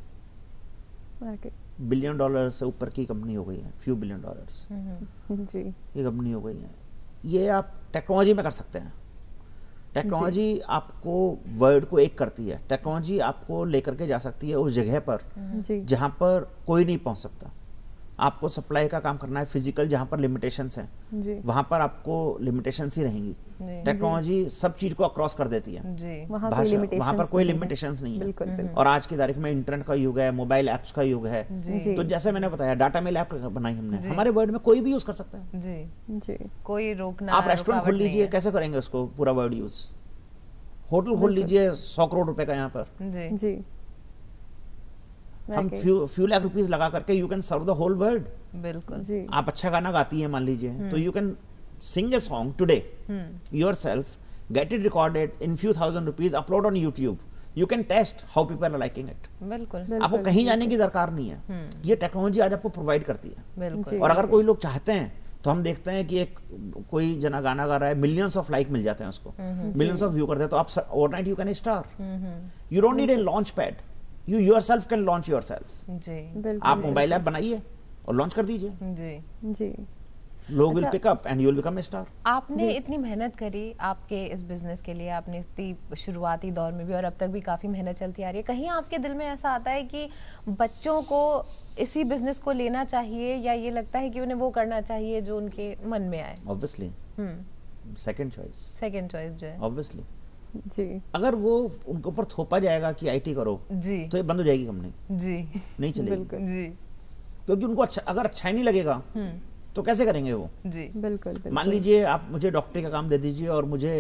Billion dollar से ऊपर की कंपनी हो गई है, फ्यू बिलियन डॉलर्स जी ये कंपनी हो गई है। ये आप टेक्नोलॉजी में कर सकते हैं। टेक्नोलॉजी आपको वर्ल्ड को एक करती है। टेक्नोलॉजी आपको लेकर के जा सकती है उस जगह पर जहां पर कोई नहीं पहुंच सकता। आपको सप्लाई का काम करना है फिजिकल, जहां पर लिमिटेशंस हैं वहां पर आपको लिमिटेशंस ही रहेंगी। टेक्नोलॉजी सब चीज को अक्रॉस कर देती है जी। वहां पर कोई लिमिटेशंस नहीं है, नहीं है। और आज की तारीख में इंटरनेट का युग है, मोबाइल एप्स का युग है। तो जैसे मैंने बताया डाटा मेल ऐप बनाई हमने, हमारे वर्ल्ड में कोई भी यूज कर सकता है जी जी। कोई रोकना, आप रेस्टोरेंट खोल लीजिए, कैसे करेंगे उसको पूरा वर्ल्ड यूज? होटल खोल लीजिए सौ करोड़ रुपए का यहाँ पर जी जी। हम फ्यू फ्यू लाख रुपीस लगा करके you can serve the whole world. बिल्कुल जी। आप अच्छा गाना गाती हैं मान लीजिए, तो you can sing a song today yourself, get it recorded in few thousand rupees, upload on YouTube, you can test how people are liking it. बिल्कुल। आपको कहीं जाने की दरकार नहीं है, ये टेक्नोलॉजी आज आपको प्रोवाइड करती है। बिल्कुल। और अगर कोई लोग चाहते हैं तो हम देखते हैं कि एक कोई जना गाना गा रहा है, मिलियंस ऑफ लाइक मिल जाते हैं उसको, मिलियंस ऑफ व्यू करते हैं, तो आप overnight you can star. You don't need a launch pad, you yourself can launch yourself जी। आप मोबाइल ऐप बनाइए और लॉन्च कर दीजिए जी जी। लोग will pick up and you will become a star. आपने इतनी मेहनत करी आपके इस बिजनेस के लिए, आपने इतनी शुरुआती दौर में भी और अब तक भी काफी मेहनत चलती आ रही है। कहीं आपके दिल में ऐसा आता है कि बच्चों को इसी बिजनेस को लेना चाहिए, या ये लगता है कि उन्हें वो करना चाहिए जो उनके मन में आए? Obviously second choice second choice जो है ऑब्वियसली जी। अगर वो उनके ऊपर थोपा जाएगा कि आईटी करो जी, तो ये बंद हो जाएगी कंपनी जी, नहीं चलेगी जी। क्योंकि उनको अच्छा, अगर अच्छा ही नहीं लगेगा तो कैसे करेंगे वो जी। बिल्कुल। मान लीजिए आप मुझे डॉक्टरी का काम दे दीजिए और मुझे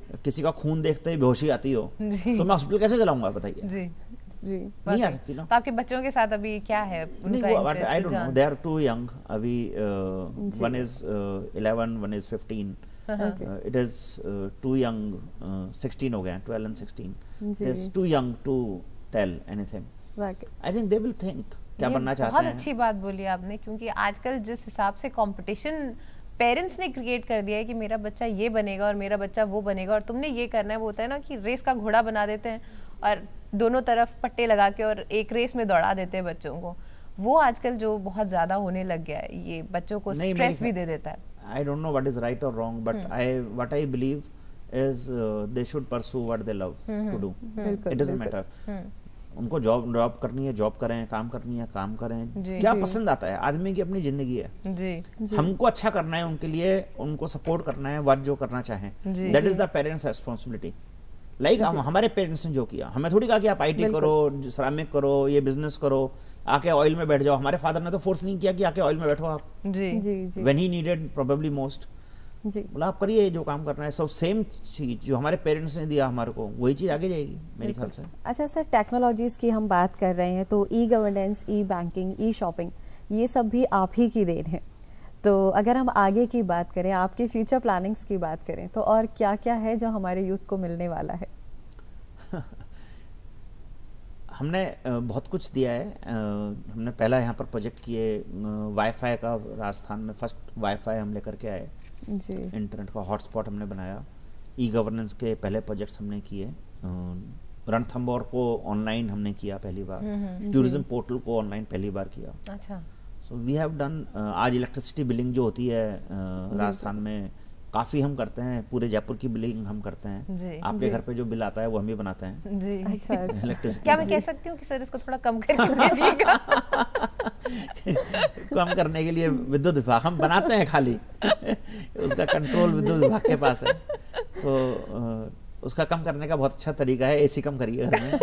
किसी का खून देखते ही बेहोशी आती हो जी। तो मैं हॉस्पिटल कैसे चलाऊंगा बताइए? जी जी नहीं आ सकती ना। तो आपके बच्चों के साथ अभी क्या है नहीं उनका वो इंटरेस्ट आई डोंट नो, रुझान? दे आर टू यंग अभी, one is eleven, one is fifteen, it is too young, sixteen हो गए, ट्वेल्व एंड सिक्सटीन, जी। It is too young to tell anything. वाकई I think they will think क्या ये बनना चाहते बहुत हैं। अच्छी बात बोली आपने, क्योंकि आजकल जिस हिसाब से कंपटीशन पेरेंट्स ने क्रिएट कर दिया है कि मेरा बच्चा ये बनेगा और मेरा बच्चा वो बनेगा और तुमने ये करना है, वो होता है ना कि रेस का घोड़ा बना देते हैं और दोनों तरफ पट्टे लगा के और एक रेस में दौड़ा देते हैं बच्चों को। वो आजकल जो बहुत ज्यादा होने लग गया है, ये बच्चों को नहीं, स्ट्रेस मेरी भी दे देता है। I don't know what is right or wrong, but I what I believe is uh, they should pursue what they love to do. बिल्कुल, It doesn't बिल्कुल। matter. उनको जॉब जॉब करनी है जॉब करें, काम करनी है काम करें, जी, क्या जी। पसंद आता है, आदमी की अपनी जिंदगी है। जी हमको अच्छा करना है उनके लिए, उनको सपोर्ट करना है, वर्क जो करना चाहें, जी। That is the parents responsibility. Like हम हमारे पेरेंट्स ने जो किया, हमें थोड़ी कहा कि आप आईटी करो, श्रमिक करो, ये बिजनेस करो, आके ऑयल में बैठ जाओ। हमारे फादर ने तो फोर्स नहीं किया कि आके ऑयल में बैठो आप, जी जी जी when he needed probably most, जी बोला आप करिए जो काम करना है। सब सेम चीज जो हमारे पेरेंट्स ने दिया हमारे को, वही चीज आगे जाएगी मेरे ख्याल से। अच्छा सर, टेक्नोलॉजीज़ की हम बात कर रहे हैं तो e governance, e banking, e shopping, ये सब भी आप ही की देन है। तो अगर हम आगे की बात करें, आपके फ्यूचर प्लानिंग्स की बात करें, तो और क्या क्या है जो हमारे यूथ को मिलने वाला है? हमने अ, बहुत कुछ दिया है। अ, हमने पहला यहाँ पर प्रोजेक्ट किए वाईफाई का, राजस्थान में फर्स्ट वाईफाई हम लेकर के आए, जी इंटरनेट का हॉटस्पॉट हमने बनाया। ई गवर्नेंस के पहले प्रोजेक्ट्स हमने किए। अ, रणथंबोर को ऑनलाइन हमने किया पहली बार, टूरिज्म पोर्टल को ऑनलाइन पहली बार किया। अच्छा सो वी हैव डन। आज इलेक्ट्रिसिटी बिलिंग जो होती है अ, राजस्थान में काफ़ी हम करते हैं, पूरे जयपुर की बिलिंग हम करते हैं। जी, आपके जी। घर पे जो बिल आता है वो हम ही बनाते हैं जी अच्छा अच्छा इलेक्ट्रिसिटी। क्या मैं कह सकती हूँ कि सर इसको थोड़ा कम करके भेजिएगा? कम करने के लिए विद्युत विभाग हम बनाते हैं खाली उसका कंट्रोल विद्युत विभाग के पास है। तो अ, उसका कम करने का बहुत अच्छा तरीका है, एसी कम करिए घर में।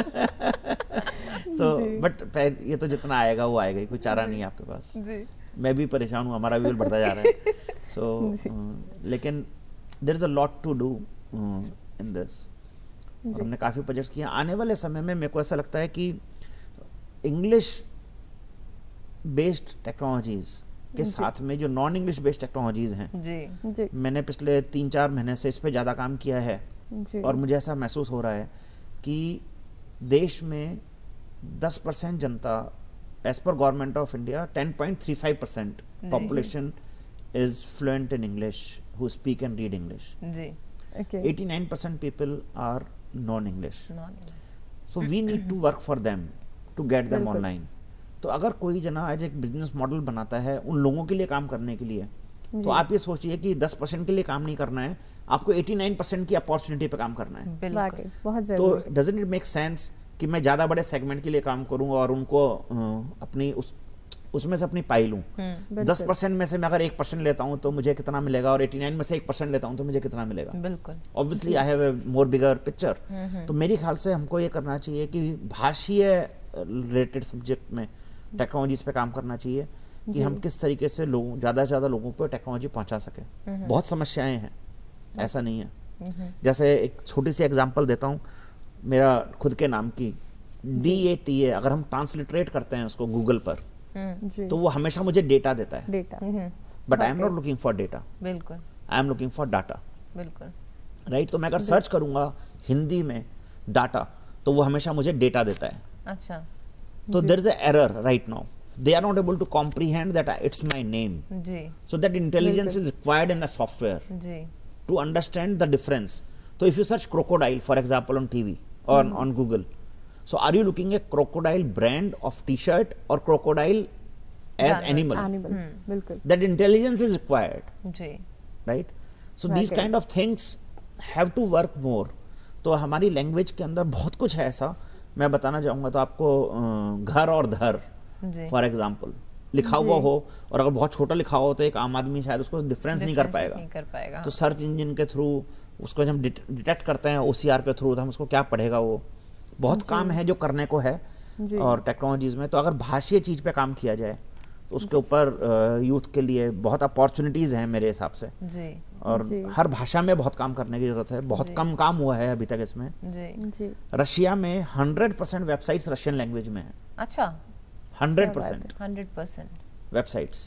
तो जी। बट ये तो जितना आएगा वो आएगा ही, कोई चारा नहीं है आपके पास। जी मैं भी परेशान हूँ, हमारा भी बिल बढ़ता जा रहा है। सो लेकिन there is a lot to do in this, और हमने काफ़ी प्रोजेक्ट्स किए। आने वाले समय में मेरे को ऐसा लगता है कि इंग्लिश बेस्ड टेक्नोलॉजीज के साथ में जो नॉन इंग्लिश बेस्ड टेक्नोलॉजीज हैं, जी जी मैंने पिछले तीन चार महीने से इस पे ज़्यादा काम किया है, जी और मुझे ऐसा महसूस हो रहा है कि देश में दस परसेंट जनता, as per government of India, ten point three five percent population is fluent in English, who speak and read English. जी okay eighty nine percent people are non English, non so we need to work for them to get them बिल्कुल। Online. तो अगर कोई जना आज एक business model बनाता है उन लोगों के लिए काम करने के लिए, तो आप ये सोचिए कि दस परसेंट के लिए काम नहीं करना है, आपको एटी नाइन परसेंट की अपॉर्चुनिटी पे काम करना है। बिल्कुल वाकई बहुत तो जरूरी। डजंट इट मेक सेंस कि मैं ज़्यादा बड़े सेगमेंट के लिए काम करूं और उनको अ, अपनी उस उसमें से अपनी पाई लूं। बिल्कुल। दस परसेंट में से मैं अगर एक परसेंट लेता हूं तो मुझे कितना मिलेगा, और एटी नाइन में से एक परसेंट लेता हूं तो मुझे कितना मिलेगा। बिल्कुल obviously I have a more bigger picture. तो मेरे ख्याल से हमको ये करना चाहिए कि भाषीय रिलेटेड सब्जेक्ट में टेक्नोलॉजीज पे काम करना चाहिए कि हम किस तरीके से लोगों ज़्यादा से ज़्यादा लोगों पर टेक्नोलॉजी पहुंचा सके। बहुत समस्याएं हैं, ऐसा नहीं है। जैसे एक छोटी सी एग्जांपल देता हूँ, मेरा खुद के नाम की डी ए टी ए अगर हम ट्रांसलिटरेट करते हैं उसको गूगल पर, जी तो वो हमेशा मुझे डेटा देता है, data but I am not looking for data, बिल्कुल I am looking for data, बिल्कुल राइट। तो मैं अगर सर्च करूंगा हिंदी में डाटा, तो वो हमेशा मुझे डेटा देता है। अच्छा तो there is a error right now, they are not able to comprehend that it's my name, जी so that intelligence is required in the software जी to understand the difference. So if you search crocodile for example on T V or on Google, so are you looking at crocodile brand of t-shirt or crocodile as जानवर, animal? Animal बिल्कुल That intelligence is required, जी right? So these Right. kind of things have to work more. तो हमारी language के अंदर बहुत कुछ है ऐसा, मैं बताना चाहूँगा तो आपको अ, घर और धर जी फॉर एग्जाम्पल लिखा हुआ हो, और अगर बहुत छोटा लिखा हो तो एक आम आदमी शायद उसको डिफरेंस नहीं कर Differentiate पाएगा। नहीं कर पाएगा तो सर्च इंजन के थ्रू उसको जब हम डिटेक्ट करते हैं ओसीआर के थ्रू, तो हम उसको क्या पढ़ेगा, वो बहुत काम है जो करने को है। जी। और टेक्नोलॉजीज में तो अगर भाषीय चीज पे काम किया जाए तो उसके ऊपर यूथ के लिए बहुत अपॉर्चुनिटीज हैं मेरे हिसाब से। जी और जी। हर भाषा में बहुत काम करने की जरूरत है। बहुत जी। कम काम हुआ है अभी तक इसमें। जी जी रशिया में hundred percent websites Russian language में है, अच्छा हंड्रेड क्या बात percent hundred percent websites.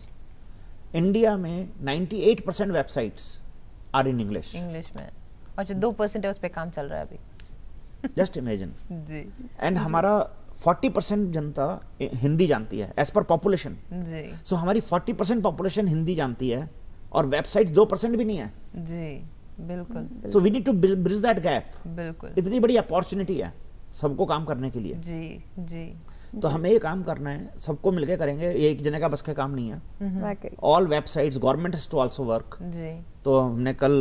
India में ninety eight percent websites are in English. English में और जो दो परसेंट है उस पर काम चल रहा है अभी। Just imagine. जी एंड हमारा फोर्टी परसेंट जनता हिंदी जानती है एज पर पॉपुलेशन। जी सो हमारी फोर्टी परसेंट पॉपुलेशन हिंदी जानती है और वेबसाइट दो परसेंट भी नहीं है। जी बिल्कुल so we need to bridge that gap. बिल्कुल इतनी बड़ी अपॉर्चुनिटी है सबको काम करने के लिए। जी जी तो हमें ये काम करना है, सबको मिलकर करेंगे, ये एक जने का बस का काम नहीं है। वाकई all websites, government has to also work. जी तो हमने कल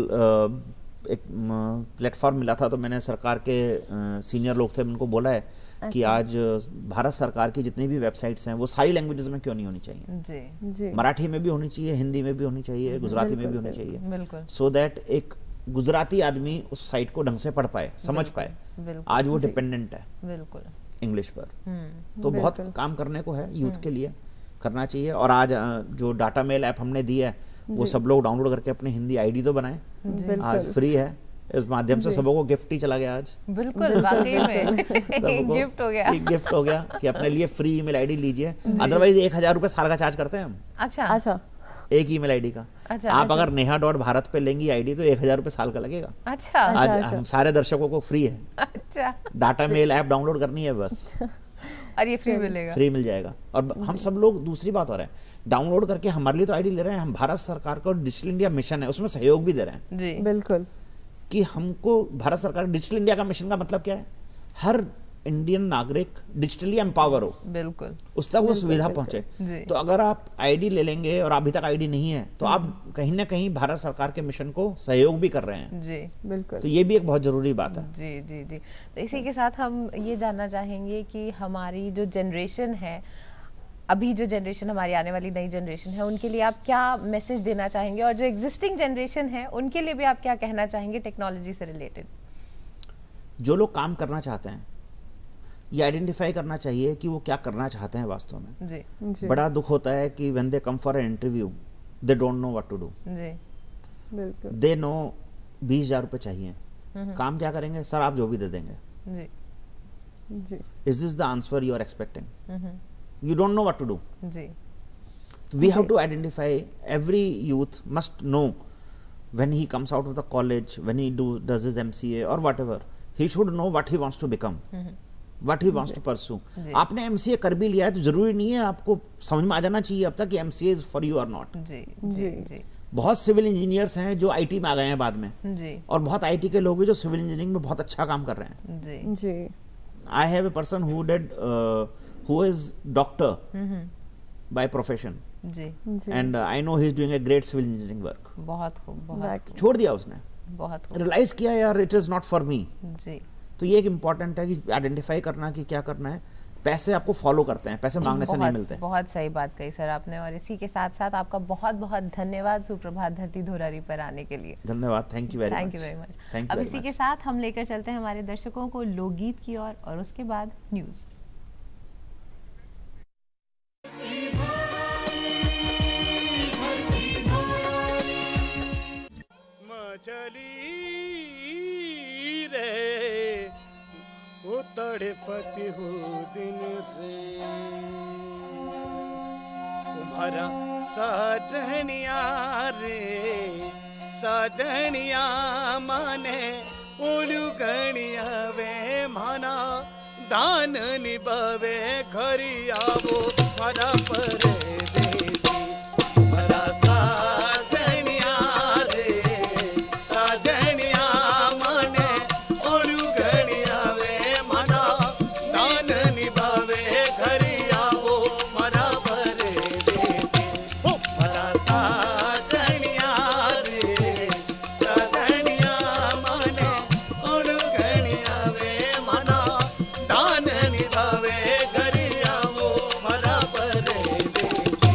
अ, एक प्लेटफॉर्म मिला था, तो मैंने सरकार के सीनियर लोग थे, उनको बोला है कि आज भारत सरकार की जितनी भी वेबसाइट्स हैं वो सारी लैंग्वेजेस में क्यों नहीं होनी चाहिए। जी जी मराठी में भी होनी चाहिए, हिंदी में भी होनी चाहिए, गुजराती में भी होनी चाहिए, बिल्कुल सो दैट एक गुजराती आदमी उस साइट को ढंग से पढ़ पाए, समझ पाए। बिल्कुल आज वो डिपेंडेंट है बिल्कुल इंग्लिश पर। हम्म तो बहुत काम करने को है यूथ के लिए, करना चाहिए। और आज अ, जो डाटा मेल ऐप हमने दी है वो सब लोग डाउनलोड करके अपनी हिंदी आईडी तो बनाए। आज फ्री है, इस माध्यम से सबों को गिफ्ट ही चला गया आज। बिल्कुल वाकई में एक गिफ्ट हो गया। एक गिफ्ट हो गया कि अपने लिए फ्री ईमेल आईडी लीजिए। अदरवाइज एक हजार रुपए साल का चार्ज करते हैं हम अच्छा अच्छा एक ईमेल आईडी का। अच्छा, आप अगर नेहा डॉट भारत पे लेंगी आईडी तो एक हजार रुपए साल का लगेगा। अच्छा आज अच्छा। हम सारे दर्शकों को फ्री है, अच्छा डाटा मेल ऐप डाउनलोड करनी है बस, और ये फ्री मिलेगा। फ्री मिल जाएगा। और हम सब लोग, दूसरी बात हो रहा है, डाउनलोड करके हमारे लिए तो आईडी ले रहे हैं, हम भारत सरकार का डिजिटल इंडिया मिशन है उसमें सहयोग भी दे रहे हैं। जी बिल्कुल कि हमको भारत सरकार डिजिटल इंडिया का मिशन का मतलब क्या है, हर इंडियन नागरिक डिजिटली एम्पावर हो, बिल्कुल उस तक वो सुविधा जी। पहुंचे। तो अगर आप आईडी ले लेंगे और अभी तक आईडी नहीं है तो आप कहीं ना कहीं भारत सरकार के मिशन को सहयोग भी कर रहे हैं। जी बिल्कुल तो ये भी एक बहुत जरूरी बात है। जी जी जी तो इसी के साथ हम ये जानना चाहेंगे कि हमारी जो जनरेशन है, अभी जो जनरेशन हमारी आने वाली नई जनरेशन है, उनके लिए आप क्या मैसेज देना चाहेंगे, और जो एग्जिस्टिंग जनरेशन है उनके लिए भी आप क्या कहना चाहेंगे टेक्नोलॉजी से रिलेटेड? जो लोग काम करना चाहते हैं ये आइडेंटिफाई करना चाहिए कि वो क्या करना चाहते हैं वास्तव में। जी जी बड़ा दुख होता है कि when they come for an interview they don't know what to do. जी बिल्कुल दे नो बीस हजार रुपये चाहिए, काम क्या करेंगे सर, आप जो भी दे देंगे। जी जी is this the answer you are expecting? You don't know what to do. जी We have to identify, every youth must know when he comes out of the college, when he do does his M C A or whatever, he should know what he wants to become, what he wants to pursue. आपने M C A कर भी लिया है तो जरूरी नहीं है आपको समझ में आ जाना चाहिए अब तक कि M C A is for you or not. जी जी जी बहुत सिविल इंजीनियर्स हैं जो आईटी में आ गए हैं बाद में, जी और बहुत आईटी के लोग हैं जो सिविल इंजीनियरिंग में बहुत अच्छा काम कर रहे हैं। जी जी I have a person who did uh, who is doctor by profession, ji ji and uh, I know he is doing a great civil engineering work. बहुत खूब बहुत वाकई छोड़ दिया उसने, बहुत खूब रियलाइज किया यार it is not for me. जी तो ये एक इम्पॉर्टेंट है कि आइडेंटिफाई करना कि क्या करना है। पैसे आपको फॉलो करते हैं, पैसे मांगने से नहीं बहुत मिलते। बहुत सही बात कही सर आपने, और इसी के साथ साथ आपका बहुत बहुत धन्यवाद सुप्रभात धरती धोरारी पर आने के लिए। धन्यवाद, thank you very much. Thank you very much. Thank अब यू इसी के साथ हम लेकर चलते हैं हमारे दर्शकों को लोकगीत की ओर, और, और उसके बाद न्यूज़। चली रे उतड़े पति हो दिन से तुम्हारा सजनिया रे सजनिया माने उलुगणिया वे माना दान निभावे घरिया वो मारा परदेसी तुम्हारा सजनिया रे सजनिया माने उलुगणिया वे माना दान निभावे घरिया वो मारा परदेसी ओ मारा सजनिया रे सजनिया माने उलुगणिया वे माना दान निभावे घरिया वो मारा परदेसी।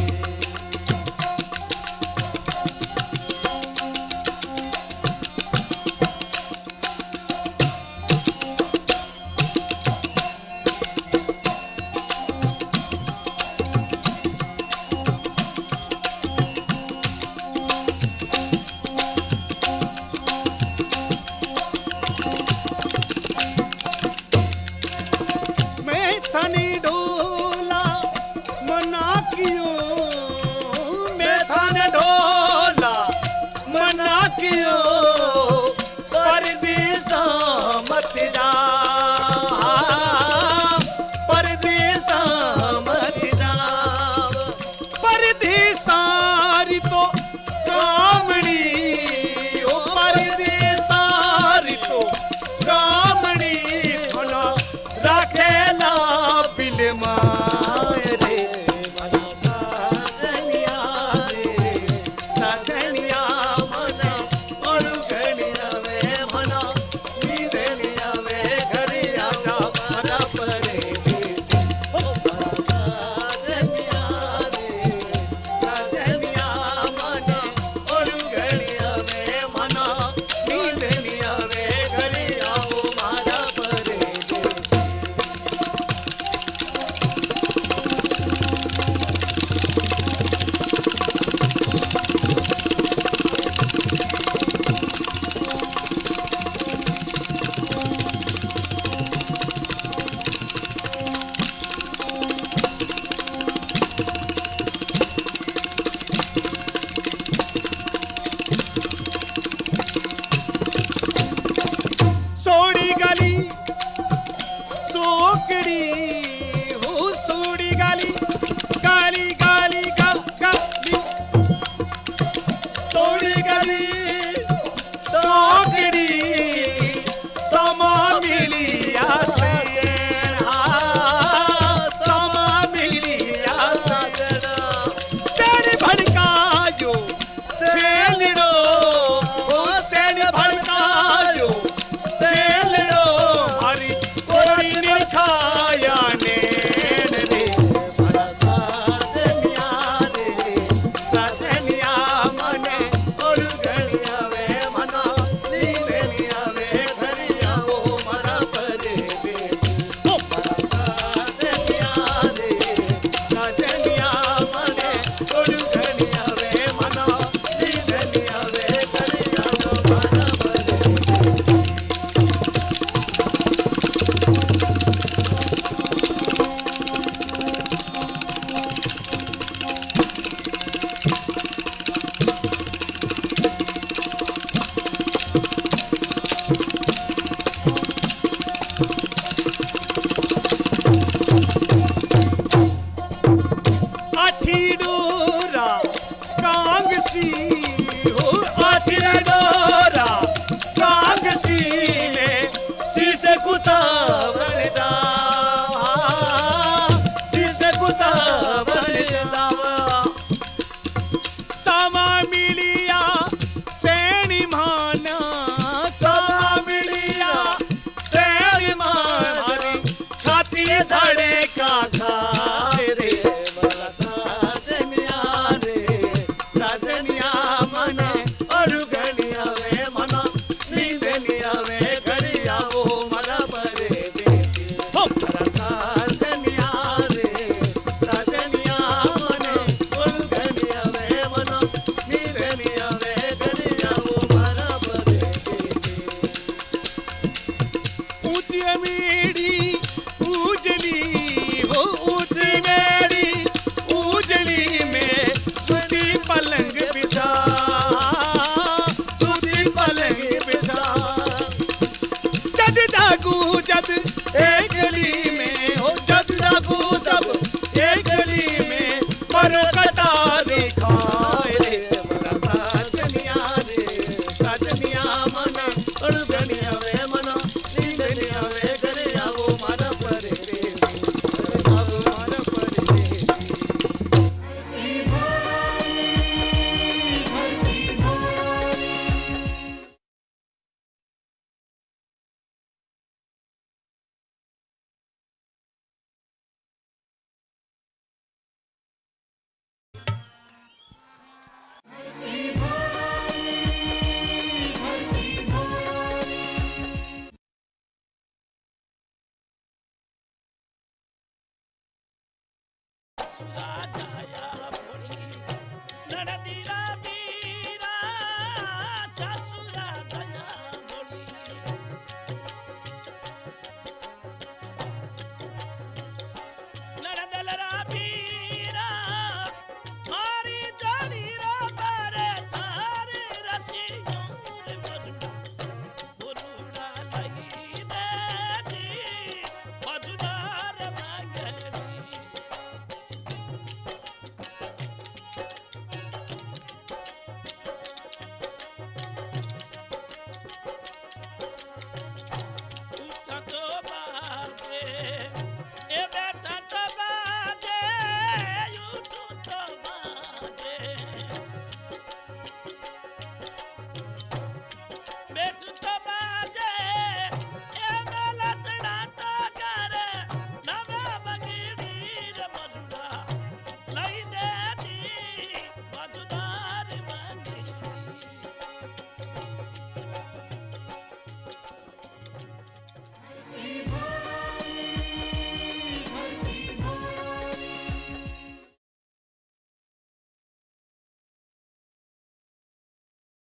परदेसी हो